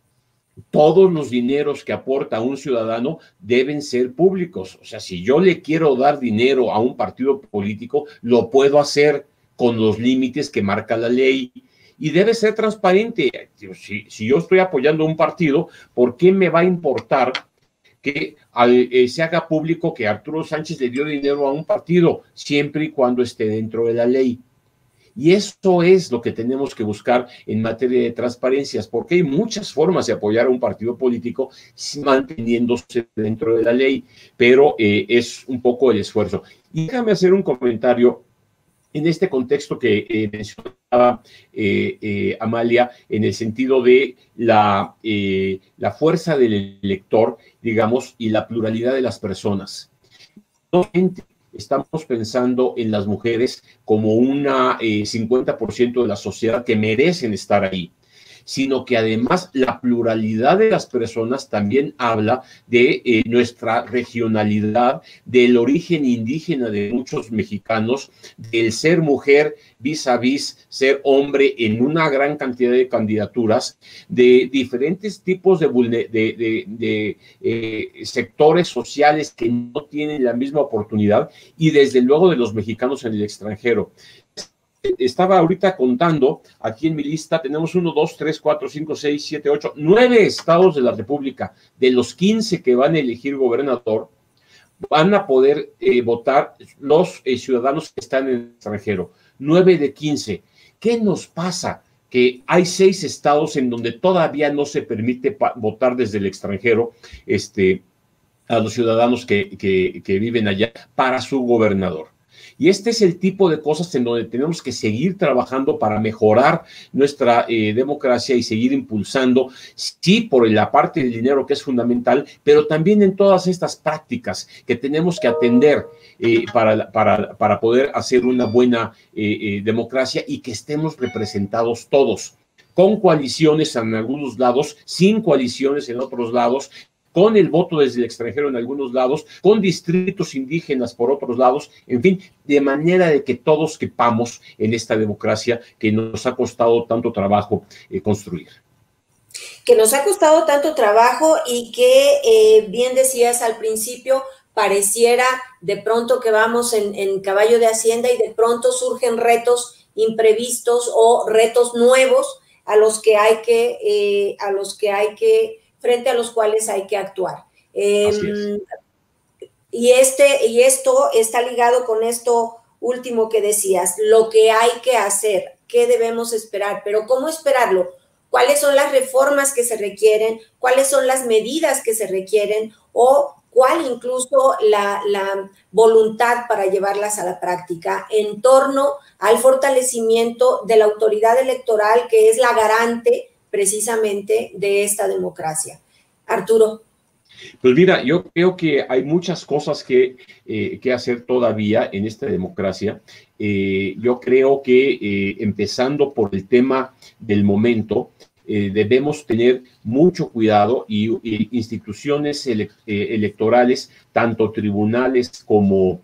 todos los dineros que aporta un ciudadano deben ser públicos. O sea, si yo le quiero dar dinero a un partido político, lo puedo hacer con los límites que marca la ley y debe ser transparente. Si, si yo estoy apoyando a un partido, ¿por qué me va a importar que al, eh, se haga público que Arturo Sánchez le dio dinero a un partido, siempre y cuando esté dentro de la ley? Y eso es lo que tenemos que buscar en materia de transparencias, porque hay muchas formas de apoyar a un partido político manteniéndose dentro de la ley, pero eh, es un poco el esfuerzo. Y déjame hacer un comentario en este contexto que eh, mencionaba eh, eh, Amalia, en el sentido de la, eh, la fuerza del elector, digamos, y la pluralidad de las personas. No solamente estamos pensando en las mujeres como una eh, cincuenta por ciento de la sociedad que merecen estar ahí, sino que además la pluralidad de las personas también habla de eh, nuestra regionalidad, del origen indígena de muchos mexicanos, del ser mujer vis a vis ser hombre en una gran cantidad de candidaturas, de diferentes tipos de, de, de, de eh, sectores sociales que no tienen la misma oportunidad y desde luego de los mexicanos en el extranjero. Estaba ahorita contando, aquí en mi lista tenemos uno, dos, tres, cuatro, cinco, seis, siete, ocho, nueve estados de la República. De los quince que van a elegir gobernador, van a poder eh, votar los eh, ciudadanos que están en el extranjero. Nueve de quince. ¿Qué nos pasa? Que hay seis estados en donde todavía no se permite votar desde el extranjero este, a los ciudadanos que, que, que viven allá para su gobernador. Y este es el tipo de cosas en donde tenemos que seguir trabajando para mejorar nuestra eh, democracia y seguir impulsando, sí, por la parte del dinero que es fundamental, pero también en todas estas prácticas que tenemos que atender eh, para, para, para poder hacer una buena eh, eh, democracia y que estemos representados todos, con coaliciones en algunos lados, sin coaliciones en otros lados, con el voto desde el extranjero en algunos lados, con distritos indígenas por otros lados, en fin, de manera de que todos quepamos en esta democracia que nos ha costado tanto trabajo eh, construir. Que nos ha costado tanto trabajo y que, eh, bien decías al principio, pareciera de pronto que vamos en, en caballo de hacienda y de pronto surgen retos imprevistos o retos nuevos a los que hay que, eh, a los que hay que frente a los cuales hay que actuar. Eh, Así es. Y, este, y esto está ligado con esto último que decías, lo que hay que hacer, qué debemos esperar, pero ¿cómo esperarlo? ¿Cuáles son las reformas que se requieren? ¿Cuáles son las medidas que se requieren? ¿O cuál incluso la, la voluntad para llevarlas a la práctica en torno al fortalecimiento de la autoridad electoral, que es la garante precisamente de esta democracia? Arturo. Pues mira, yo creo que hay muchas cosas que, eh, que hacer todavía en esta democracia. Eh, yo creo que eh, empezando por el tema del momento, eh, debemos tener mucho cuidado y, y instituciones ele eh, electorales, tanto tribunales como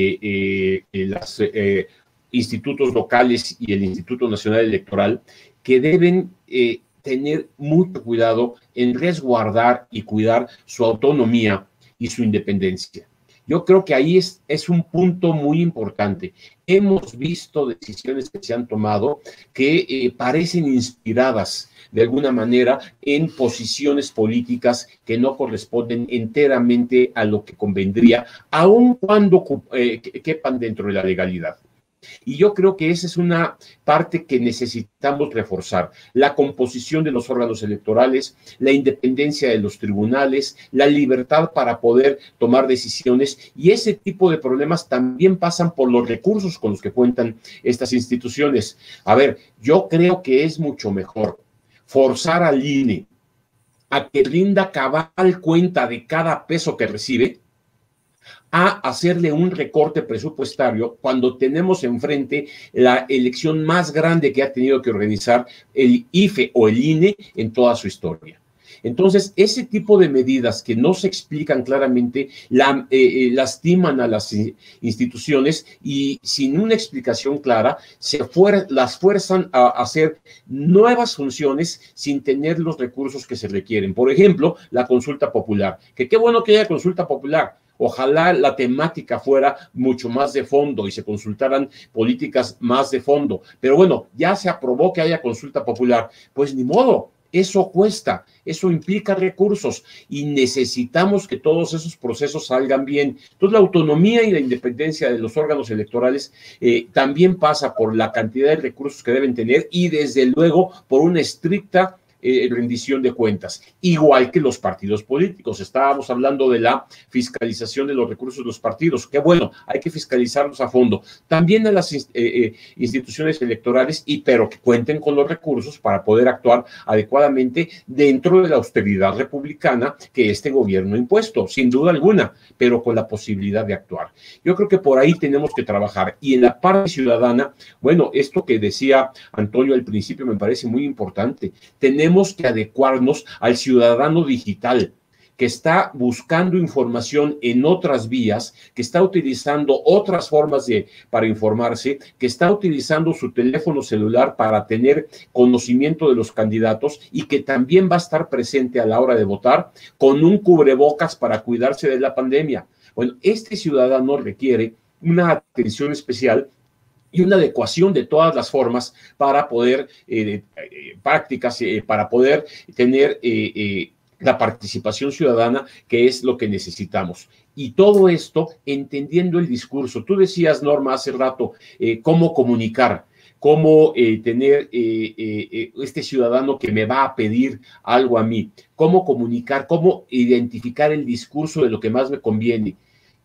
eh, eh, los eh, institutos locales y el Instituto Nacional Electoral, que deben eh, tener mucho cuidado en resguardar y cuidar su autonomía y su independencia. Yo creo que ahí es, es un punto muy importante. Hemos visto decisiones que se han tomado que eh, parecen inspiradas de alguna manera en posiciones políticas que no corresponden enteramente a lo que convendría, aun cuando eh, quepan dentro de la legalidad. Y yo creo que esa es una parte que necesitamos reforzar, la composición de los órganos electorales, la independencia de los tribunales, la libertad para poder tomar decisiones, y ese tipo de problemas también pasan por los recursos con los que cuentan estas instituciones. A ver, yo creo que es mucho mejor forzar al I N E a que rinda cabal cuenta de cada peso que recibe, a hacerle un recorte presupuestario cuando tenemos enfrente la elección más grande que ha tenido que organizar el I F E o el I N E en toda su historia. Entonces, ese tipo de medidas que no se explican claramente la, eh, lastiman a las instituciones y sin una explicación clara se fuer las fuerzan a hacer nuevas funciones sin tener los recursos que se requieren. Por ejemplo, la consulta popular, que qué bueno que haya consulta popular. Ojalá la temática fuera mucho más de fondo y se consultaran políticas más de fondo. Pero bueno, ya se aprobó que haya consulta popular. Pues ni modo, eso cuesta, eso implica recursos y necesitamos que todos esos procesos salgan bien. Entonces, la autonomía y la independencia de los órganos electorales eh, también pasa por la cantidad de recursos que deben tener y, desde luego, por una estricta Eh, rendición de cuentas, igual que los partidos políticos. Estábamos hablando de la fiscalización de los recursos de los partidos, que bueno, hay que fiscalizarlos a fondo, también a las eh, eh, instituciones electorales, y pero que cuenten con los recursos para poder actuar adecuadamente dentro de la austeridad republicana que este gobierno ha impuesto, sin duda alguna, pero con la posibilidad de actuar. Yo creo que por ahí tenemos que trabajar. Y en la parte ciudadana, bueno, esto que decía Antonio al principio me parece muy importante. Tenemos Tenemos que adecuarnos al ciudadano digital que está buscando información en otras vías, que está utilizando otras formas de, para informarse, que está utilizando su teléfono celular para tener conocimiento de los candidatos y que también va a estar presente a la hora de votar con un cubrebocas para cuidarse de la pandemia. Bueno, este ciudadano requiere una atención especial y una adecuación de todas las formas para poder, eh, eh, prácticas, eh, para poder tener eh, eh, la participación ciudadana, que es lo que necesitamos. Y todo esto entendiendo el discurso. Tú decías, Norma, hace rato, eh, cómo comunicar, cómo eh, tener eh, eh, este ciudadano que me va a pedir algo a mí, cómo comunicar, cómo identificar el discurso de lo que más me conviene.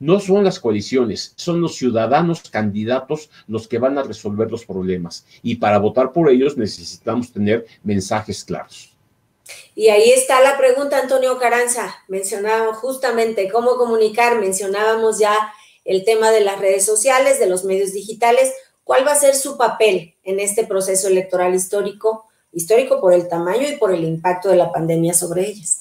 No son las coaliciones, son los ciudadanos candidatos los que van a resolver los problemas. Y para votar por ellos necesitamos tener mensajes claros. Y ahí está la pregunta, Antonio Carranza. Mencionábamos justamente cómo comunicar, mencionábamos ya el tema de las redes sociales, de los medios digitales. ¿Cuál va a ser su papel en este proceso electoral histórico? Histórico por el tamaño y por el impacto de la pandemia sobre ellas.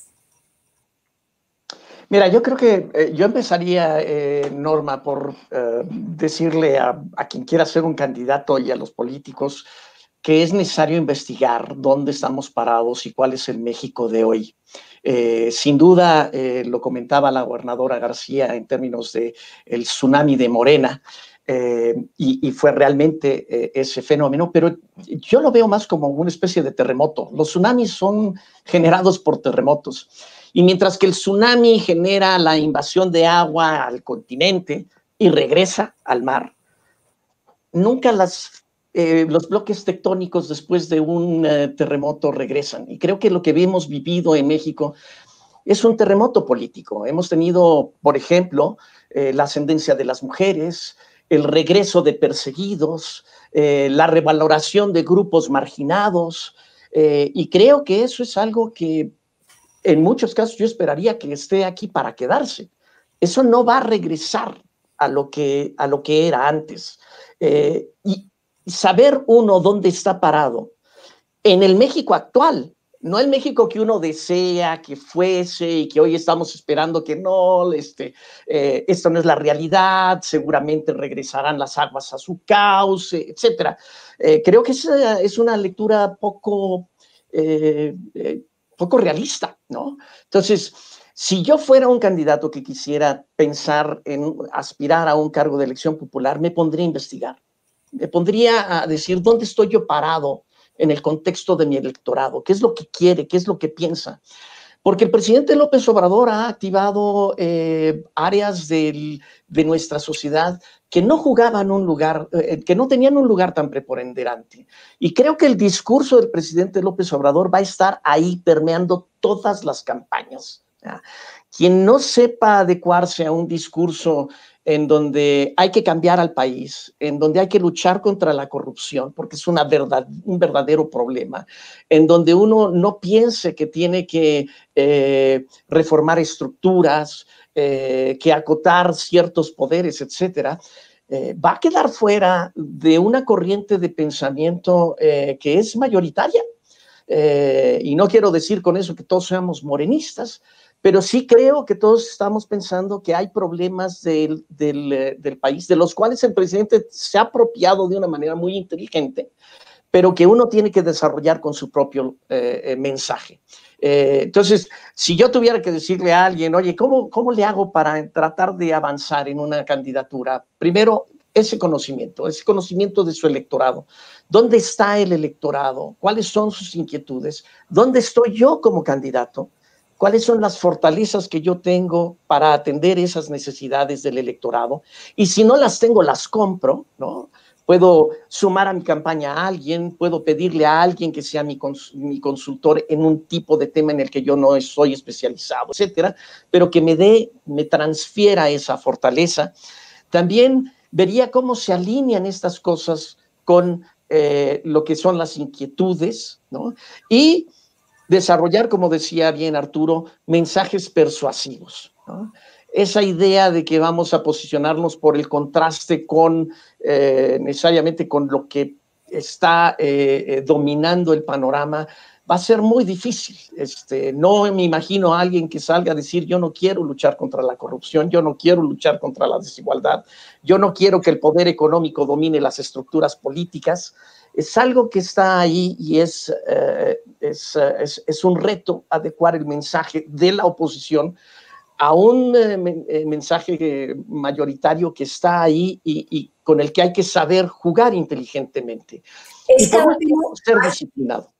Mira, yo creo que eh, yo empezaría, eh, Norma, por eh, decirle a, a quien quiera ser un candidato y a los políticos que es necesario investigar dónde estamos parados y cuál es el México de hoy. Eh, sin duda, eh, lo comentaba la gobernadora García en términos de el tsunami de Morena, eh, y, y fue realmente eh, ese fenómeno, pero yo lo veo más como una especie de terremoto. Los tsunamis son generados por terremotos. Y mientras que el tsunami genera la invasión de agua al continente y regresa al mar, nunca las, eh, los bloques tectónicos después de un eh, terremoto regresan. Y creo que lo que hemos vivido en México es un terremoto político. Hemos tenido, por ejemplo, eh, la ascendencia de las mujeres, el regreso de perseguidos, eh, la revaloración de grupos marginados, eh, y creo que eso es algo que en muchos casos yo esperaría que esté aquí para quedarse. Eso no va a regresar a lo que, a lo que era antes. Eh, y saber uno dónde está parado en el México actual, no el México que uno desea que fuese y que hoy estamos esperando que no, este, eh, esto no es la realidad, seguramente regresarán las aguas a su cauce, etcétera. Eh, creo que esa es una lectura poco... Eh, eh, poco realista, ¿no? Entonces, si yo fuera un candidato que quisiera pensar en aspirar a un cargo de elección popular, me pondría a investigar, me pondría a decir dónde estoy yo parado en el contexto de mi electorado, qué es lo que quiere, qué es lo que piensa. Porque el presidente López Obrador ha activado eh, áreas del, de nuestra sociedad que no jugaban un lugar, eh, que no tenían un lugar tan preponderante. Y creo que el discurso del presidente López Obrador va a estar ahí permeando todas las campañas. ¿Ya? Quien no sepa adecuarse a un discurso en donde hay que cambiar al país, en donde hay que luchar contra la corrupción, porque es una verdad, un verdadero problema, en donde uno no piense que tiene que eh, reformar estructuras, eh, que acotar ciertos poderes, etcétera, eh, va a quedar fuera de una corriente de pensamiento eh, que es mayoritaria. Eh, y no quiero decir con eso que todos seamos morenistas, pero sí creo que todos estamos pensando que hay problemas del, del, del país, de los cuales el presidente se ha apropiado de una manera muy inteligente, pero que uno tiene que desarrollar con su propio eh, mensaje. Eh, entonces, si yo tuviera que decirle a alguien, oye, ¿cómo, ¿cómo le hago para tratar de avanzar en una candidatura? Primero, ese conocimiento, ese conocimiento de su electorado. ¿Dónde está el electorado? ¿Cuáles son sus inquietudes? ¿Dónde estoy yo como candidato? ¿Cuáles son las fortalezas que yo tengo para atender esas necesidades del electorado? Y si no las tengo, las compro, ¿no? Puedo sumar a mi campaña a alguien, puedo pedirle a alguien que sea mi, cons mi consultor en un tipo de tema en el que yo no soy especializado, etcétera, pero que me dé, me transfiera esa fortaleza. También vería cómo se alinean estas cosas con eh, lo que son las inquietudes, ¿no? Y desarrollar, como decía bien Arturo, mensajes persuasivos, ¿no? Esa idea de que vamos a posicionarnos por el contraste con, eh, necesariamente con lo que está eh, eh, dominando el panorama, va a ser muy difícil. Este, no me imagino a alguien que salga a decir, yo no quiero luchar contra la corrupción, yo no quiero luchar contra la desigualdad, yo no quiero que el poder económico domine las estructuras políticas. Es algo que está ahí y es, eh, es, es, es un reto adecuar el mensaje de la oposición a un eh, mensaje mayoritario que está ahí y, y con el que hay que saber jugar inteligentemente. Es y por último, ser disciplinado.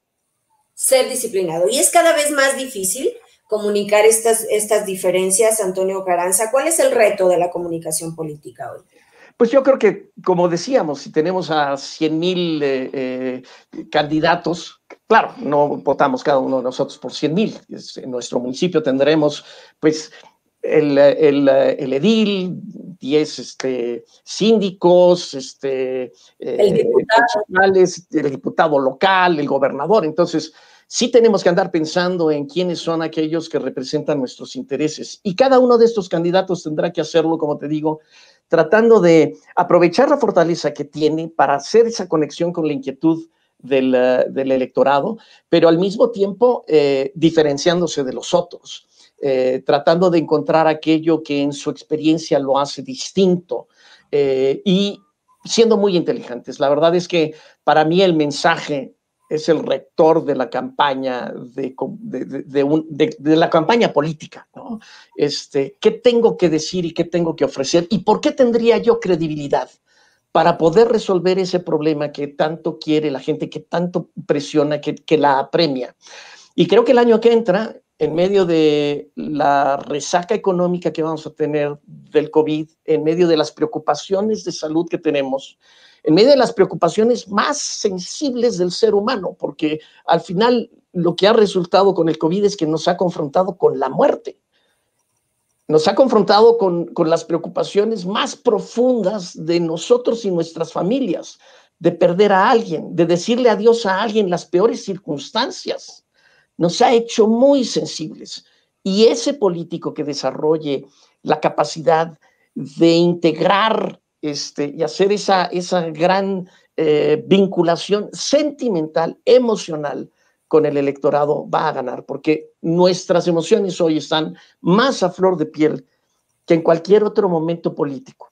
Ser disciplinado. Y es cada vez más difícil comunicar estas, estas diferencias, Antonio Carranza. ¿Cuál es el reto de la comunicación política hoy? Pues yo creo que, como decíamos, si tenemos a cien mil eh, eh, candidatos, claro, no votamos cada uno de nosotros por cien mil. En nuestro municipio tendremos, pues, el, el, el edil, diez este, síndicos, este, el, diputado. Eh, el diputado local, el gobernador. Entonces, sí tenemos que andar pensando en quiénes son aquellos que representan nuestros intereses. Y cada uno de estos candidatos tendrá que hacerlo, como te digo, tratando de aprovechar la fortaleza que tiene para hacer esa conexión con la inquietud del, uh, del electorado, pero al mismo tiempo eh, diferenciándose de los otros. Eh, tratando de encontrar aquello que en su experiencia lo hace distinto eh, y siendo muy inteligentes. La verdad es que para mí el mensaje es el rector de la campaña de, de, de, de, un, de, de la campaña política, ¿no? Este, ¿qué tengo que decir y qué tengo que ofrecer? ¿Y por qué tendría yo credibilidad para poder resolver ese problema que tanto quiere la gente, que tanto presiona, que, que la apremia? Y creo que el año que entra, en medio de la resaca económica que vamos a tener del COVID, en medio de las preocupaciones de salud que tenemos, en medio de las preocupaciones más sensibles del ser humano, porque al final lo que ha resultado con el COVID es que nos ha confrontado con la muerte, nos ha confrontado con, con las preocupaciones más profundas de nosotros y nuestras familias, de perder a alguien, de decirle adiós a alguien en las peores circunstancias. Nos ha hecho muy sensibles. Y ese político que desarrolle la capacidad de integrar este, y hacer esa, esa gran eh, vinculación sentimental, emocional con el electorado, va a ganar, porque nuestras emociones hoy están más a flor de piel que en cualquier otro momento político.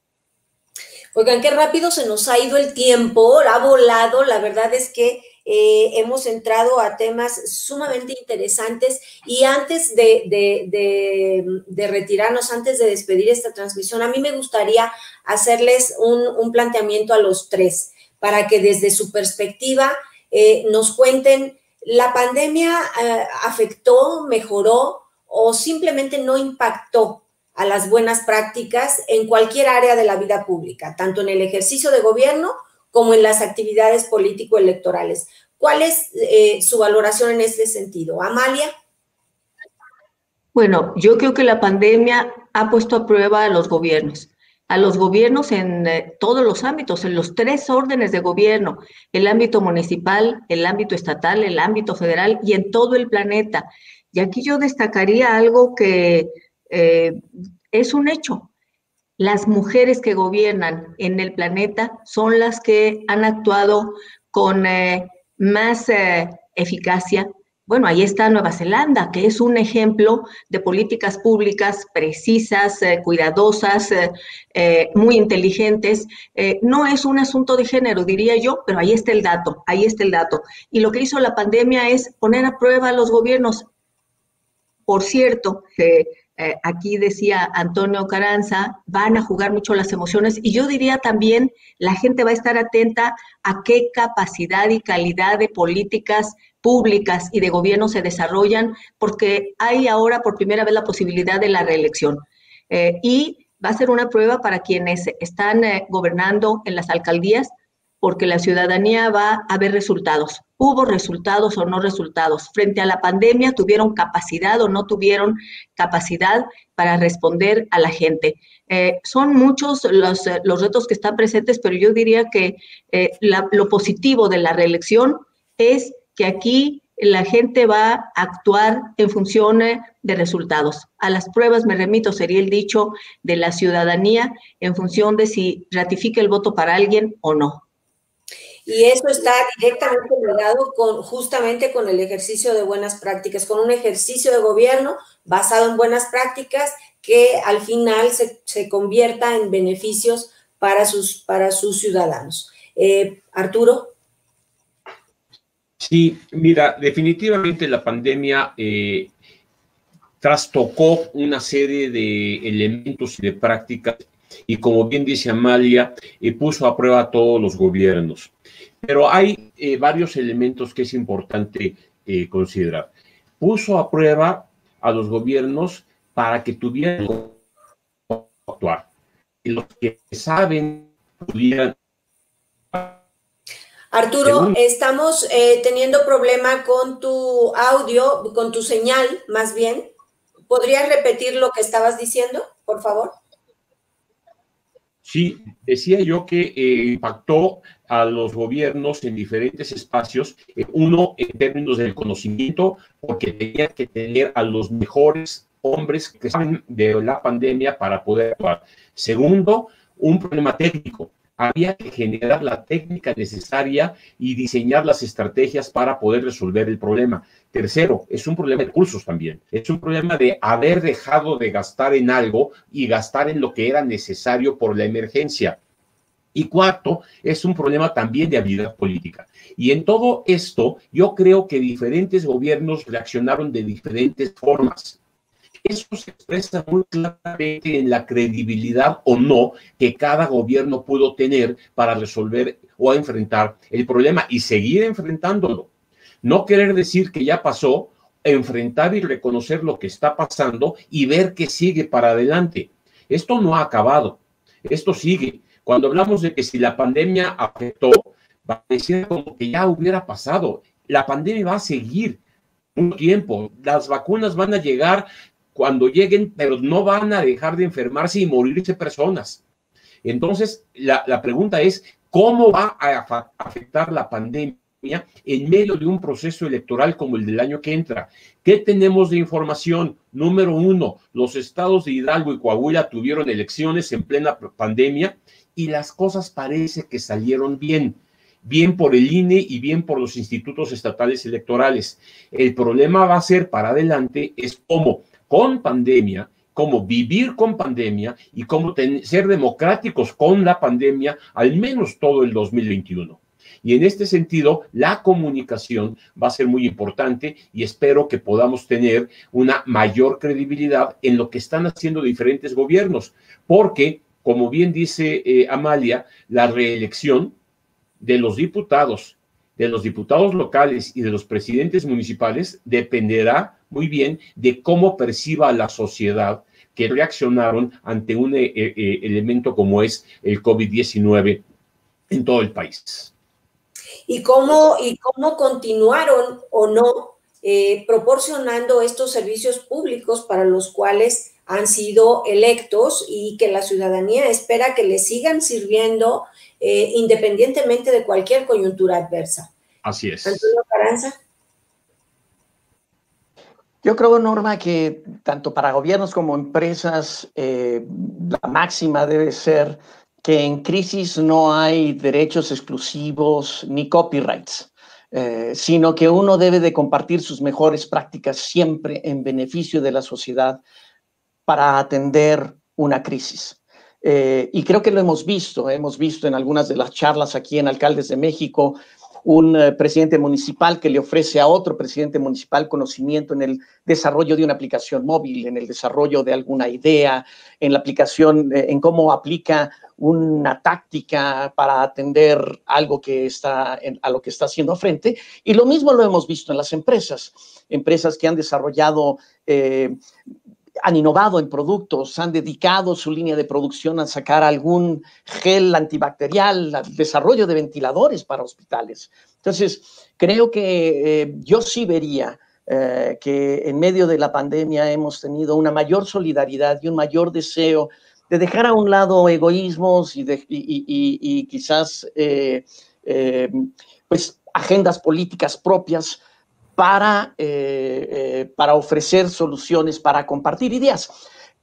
Oigan, qué rápido se nos ha ido el tiempo, ha volado. La verdad es que eh, hemos entrado a temas sumamente interesantes y antes de, de, de, de retirarnos, antes de despedir esta transmisión, a mí me gustaría hacerles un, un planteamiento a los tres para que desde su perspectiva eh, nos cuenten, ¿la pandemia eh, afectó, mejoró o simplemente no impactó a las buenas prácticas en cualquier área de la vida pública, tanto en el ejercicio de gobierno como en las actividades político-electorales? ¿Cuál es eh, su valoración en este sentido? Amalia. Bueno, yo creo que la pandemia ha puesto a prueba a los gobiernos, a los gobiernos en eh, todos los ámbitos, en los tres órdenes de gobierno, el ámbito municipal, el ámbito estatal, el ámbito federal y en todo el planeta. Y aquí yo destacaría algo que eh, es un hecho. Las mujeres que gobiernan en el planeta son las que han actuado con eh, más eh, eficacia. Bueno, ahí está Nueva Zelanda, que es un ejemplo de políticas públicas precisas, eh, cuidadosas, eh, eh, muy inteligentes. Eh, no es un asunto de género, diría yo, pero ahí está el dato, ahí está el dato. Y lo que hizo la pandemia es poner a prueba a los gobiernos. Por cierto, que eh, aquí decía Antonio Carranza, van a jugar mucho las emociones y yo diría también la gente va a estar atenta a qué capacidad y calidad de políticas públicas y de gobierno se desarrollan, porque hay ahora por primera vez la posibilidad de la reelección. Eh, y va a ser una prueba para quienes están eh, gobernando en las alcaldías, porque la ciudadanía va a ver resultados. ¿Hubo resultados o no resultados? Frente a la pandemia, ¿tuvieron capacidad o no tuvieron capacidad para responder a la gente? Eh, son muchos los, los retos que están presentes, pero yo diría que eh, la, lo positivo de la reelección es que aquí la gente va a actuar en función de resultados. A las pruebas me remito, sería el dicho de la ciudadanía, en función de si ratifica el voto para alguien o no. Y eso está directamente ligado con, justamente con el ejercicio de buenas prácticas, con un ejercicio de gobierno basado en buenas prácticas que al final se, se convierta en beneficios para sus, para sus ciudadanos. Eh, Arturo. Sí, mira, definitivamente la pandemia eh, trastocó una serie de elementos y de prácticas y, como bien dice Amalia, eh, puso a prueba a todos los gobiernos. Pero hay eh, varios elementos que es importante eh, considerar. Puso a prueba a los gobiernos para que tuvieran que actuar. Y los que saben pudieran... Arturo, estamos eh, teniendo problema con tu audio, con tu señal, más bien. ¿Podrías repetir lo que estabas diciendo, por favor? Sí, decía yo que eh, impactó a los gobiernos en diferentes espacios. Eh, uno, en términos del conocimiento, porque tenía que tener a los mejores hombres que saben de la pandemia para poder actuar. Segundo, un problema técnico. Había que generar la técnica necesaria y diseñar las estrategias para poder resolver el problema. Tercero, es un problema de recursos también. Es un problema de haber dejado de gastar en algo y gastar en lo que era necesario por la emergencia. Y cuarto, es un problema también de habilidad política. Y en todo esto, yo creo que diferentes gobiernos reaccionaron de diferentes formas. Eso se expresa muy claramente en la credibilidad o no que cada gobierno pudo tener para resolver o enfrentar el problema y seguir enfrentándolo. No querer decir que ya pasó, enfrentar y reconocer lo que está pasando y ver que sigue para adelante. Esto no ha acabado, esto sigue. Cuando hablamos de que si la pandemia afectó, va a decir como que ya hubiera pasado. La pandemia va a seguir un tiempo, las vacunas van a llegar cuando lleguen, pero no van a dejar de enfermarse y morirse personas. Entonces, la, la pregunta es, ¿cómo va a afectar la pandemia en medio de un proceso electoral como el del año que entra? ¿Qué tenemos de información? Número uno, los estados de Hidalgo y Coahuila tuvieron elecciones en plena pandemia y las cosas parece que salieron bien. Bien por el I N E y bien por los institutos estatales electorales. El problema va a ser para adelante es cómo con pandemia, cómo vivir con pandemia y cómo ten, ser democráticos con la pandemia, al menos todo el dos mil veintiuno. Y en este sentido, la comunicación va a ser muy importante y espero que podamos tener una mayor credibilidad en lo que están haciendo diferentes gobiernos, porque, como bien dice eh, Amalia, la reelección de los diputados, de los diputados locales y de los presidentes municipales dependerá muy bien de cómo perciba la sociedad que reaccionaron ante un eh, eh, elemento como es el COVID diecinueve en todo el país. ¿Y cómo, y cómo continuaron o no eh, proporcionando estos servicios públicos para los cuales han sido electos y que la ciudadanía espera que les sigan sirviendo eh, independientemente de cualquier coyuntura adversa? Así es. Antonio Carranza. Yo creo, Norma, que tanto para gobiernos como empresas, eh, la máxima debe ser que en crisis no hay derechos exclusivos ni copyrights, eh, sino que uno debe de compartir sus mejores prácticas siempre en beneficio de la sociedad para atender una crisis. Eh, y creo que lo hemos visto, hemos visto en algunas de las charlas aquí en Alcaldes de México, un uh, presidente municipal que le ofrece a otro presidente municipal conocimiento en el desarrollo de una aplicación móvil, en el desarrollo de alguna idea, en la aplicación, eh, en cómo aplica una táctica para atender algo que está en, a lo que está haciendo frente. Y lo mismo lo hemos visto en las empresas, empresas que han desarrollado eh, han innovado en productos, han dedicado su línea de producción a sacar algún gel antibacterial, al desarrollo de ventiladores para hospitales. Entonces, creo que eh, yo sí vería eh, que en medio de la pandemia hemos tenido una mayor solidaridad y un mayor deseo de dejar a un lado egoísmos y, de, y, y, y, y quizás eh, eh, pues agendas políticas propias Para, eh, eh, para ofrecer soluciones, para compartir ideas.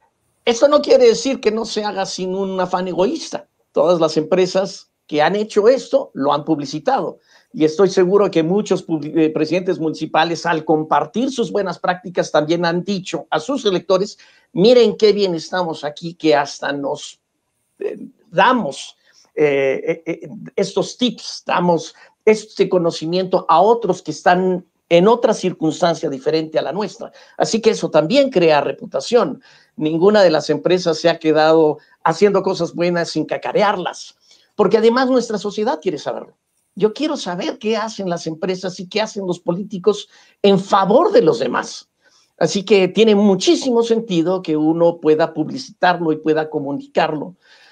Esto no quiere decir que no se haga sin un afán egoísta. Todas las empresas que han hecho esto lo han publicitado. Y estoy seguro que muchos eh, presidentes municipales, al compartir sus buenas prácticas, también han dicho a sus electores, miren qué bien estamos aquí, que hasta nos eh, damos eh, eh, estos tips, damos este conocimiento a otros que están en otra circunstancia diferente a la nuestra. Así que eso también crea reputación. Ninguna de las empresas se ha quedado haciendo cosas buenas sin cacarearlas, porque además nuestra sociedad quiere saberlo. Yo quiero saber qué hacen las empresas y qué hacen los políticos en favor de los demás. Así que tiene muchísimo sentido que uno pueda publicitarlo y pueda comunicarlo,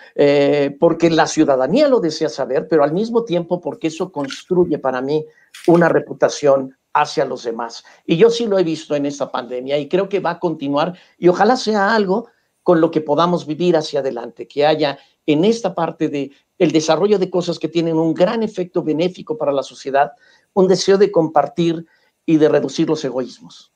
eh, porque la ciudadanía lo desea saber, pero al mismo tiempo porque eso construye para mí una reputación hacia los demás. Y yo sí lo he visto en esta pandemia y creo que va a continuar y ojalá sea algo con lo que podamos vivir hacia adelante, que haya en esta parte de el desarrollo de cosas que tienen un gran efecto benéfico para la sociedad, un deseo de compartir y de reducir los egoísmos.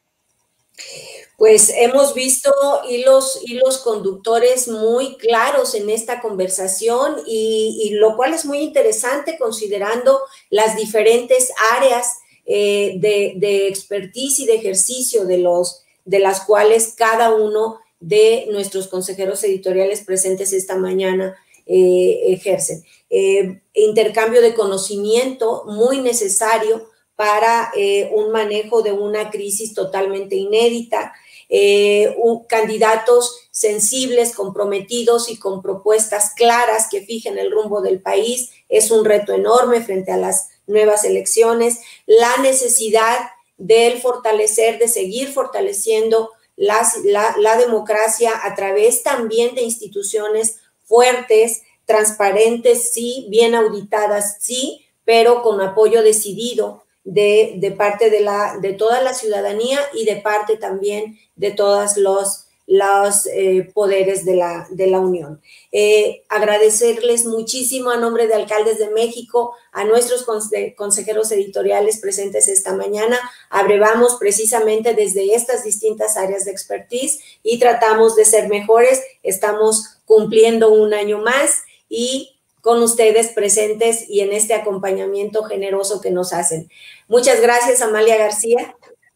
Pues hemos visto hilos, hilos conductores muy claros en esta conversación y, y lo cual es muy interesante considerando las diferentes áreas eh, de, de expertise y de ejercicio de, los, de las cuales cada uno de nuestros consejeros editoriales presentes esta mañana eh, ejercen. Eh, intercambio de conocimiento muy necesario para eh, un manejo de una crisis totalmente inédita, eh, un, candidatos sensibles, comprometidos y con propuestas claras que fijen el rumbo del país. Es un reto enorme frente a las nuevas elecciones, la necesidad del fortalecer, de seguir fortaleciendo las, la, la democracia a través también de instituciones fuertes, transparentes, sí, bien auditadas, sí, pero con apoyo decidido de, de parte de, la, de toda la ciudadanía y de parte también de todos los, los eh, poderes de la, de la Unión. Eh, agradecerles muchísimo a nombre de Alcaldes de México, a nuestros conse consejeros editoriales presentes esta mañana. Abrevamos precisamente desde estas distintas áreas de expertise y tratamos de ser mejores. Estamos cumpliendo un año más y con ustedes presentes y en este acompañamiento generoso que nos hacen. Muchas gracias, Amalia García.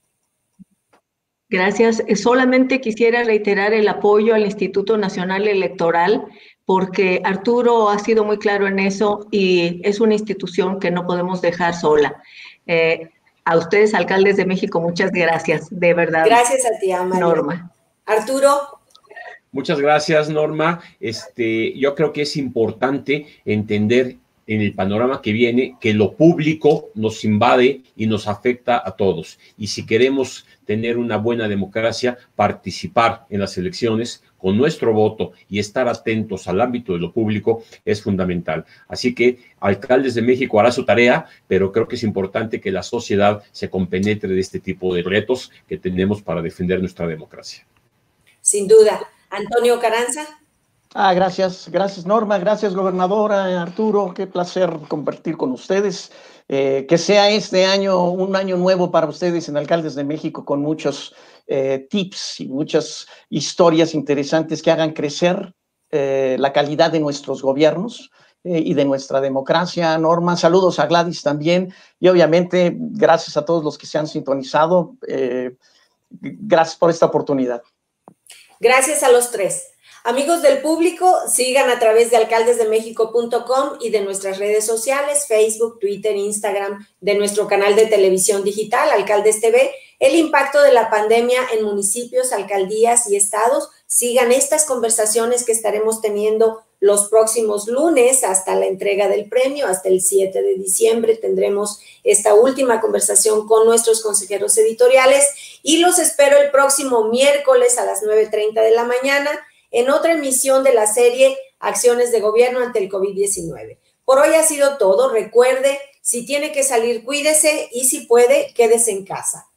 Gracias. Solamente quisiera reiterar el apoyo al Instituto Nacional Electoral, porque Arturo ha sido muy claro en eso y es una institución que no podemos dejar sola. Eh, a ustedes, alcaldes de México, muchas gracias, de verdad. Gracias a ti, Amalia. Norma. Arturo. Muchas gracias, Norma. Este, yo creo que es importante entender en el panorama que viene que lo público nos invade y nos afecta a todos. Y si queremos tener una buena democracia, participar en las elecciones con nuestro voto y estar atentos al ámbito de lo público es fundamental. Así que Alcaldes de México hará su tarea, pero creo que es importante que la sociedad se compenetre de este tipo de retos que tenemos para defender nuestra democracia. Sin duda. Antonio Carranza. Ah, gracias, gracias Norma, gracias gobernadora, Arturo, qué placer compartir con ustedes. Eh, que sea este año un año nuevo para ustedes en Alcaldes de México con muchos eh, tips y muchas historias interesantes que hagan crecer eh, la calidad de nuestros gobiernos eh, y de nuestra democracia. Norma, saludos a Gladys también y obviamente gracias a todos los que se han sintonizado. Eh, gracias por esta oportunidad. Gracias a los tres. Amigos del público, sigan a través de alcaldes de méxico punto com y de nuestras redes sociales, Facebook, Twitter, Instagram, de nuestro canal de televisión digital, Alcaldes T V, el impacto de la pandemia en municipios, alcaldías y estados. Sigan estas conversaciones que estaremos teniendo los próximos lunes hasta la entrega del premio, hasta el siete de diciembre tendremos esta última conversación con nuestros consejeros editoriales y los espero el próximo miércoles a las nueve treinta de la mañana en otra emisión de la serie Acciones de Gobierno ante el COVID diecinueve. Por hoy ha sido todo. Recuerde, si tiene que salir, cuídese y si puede, quédese en casa.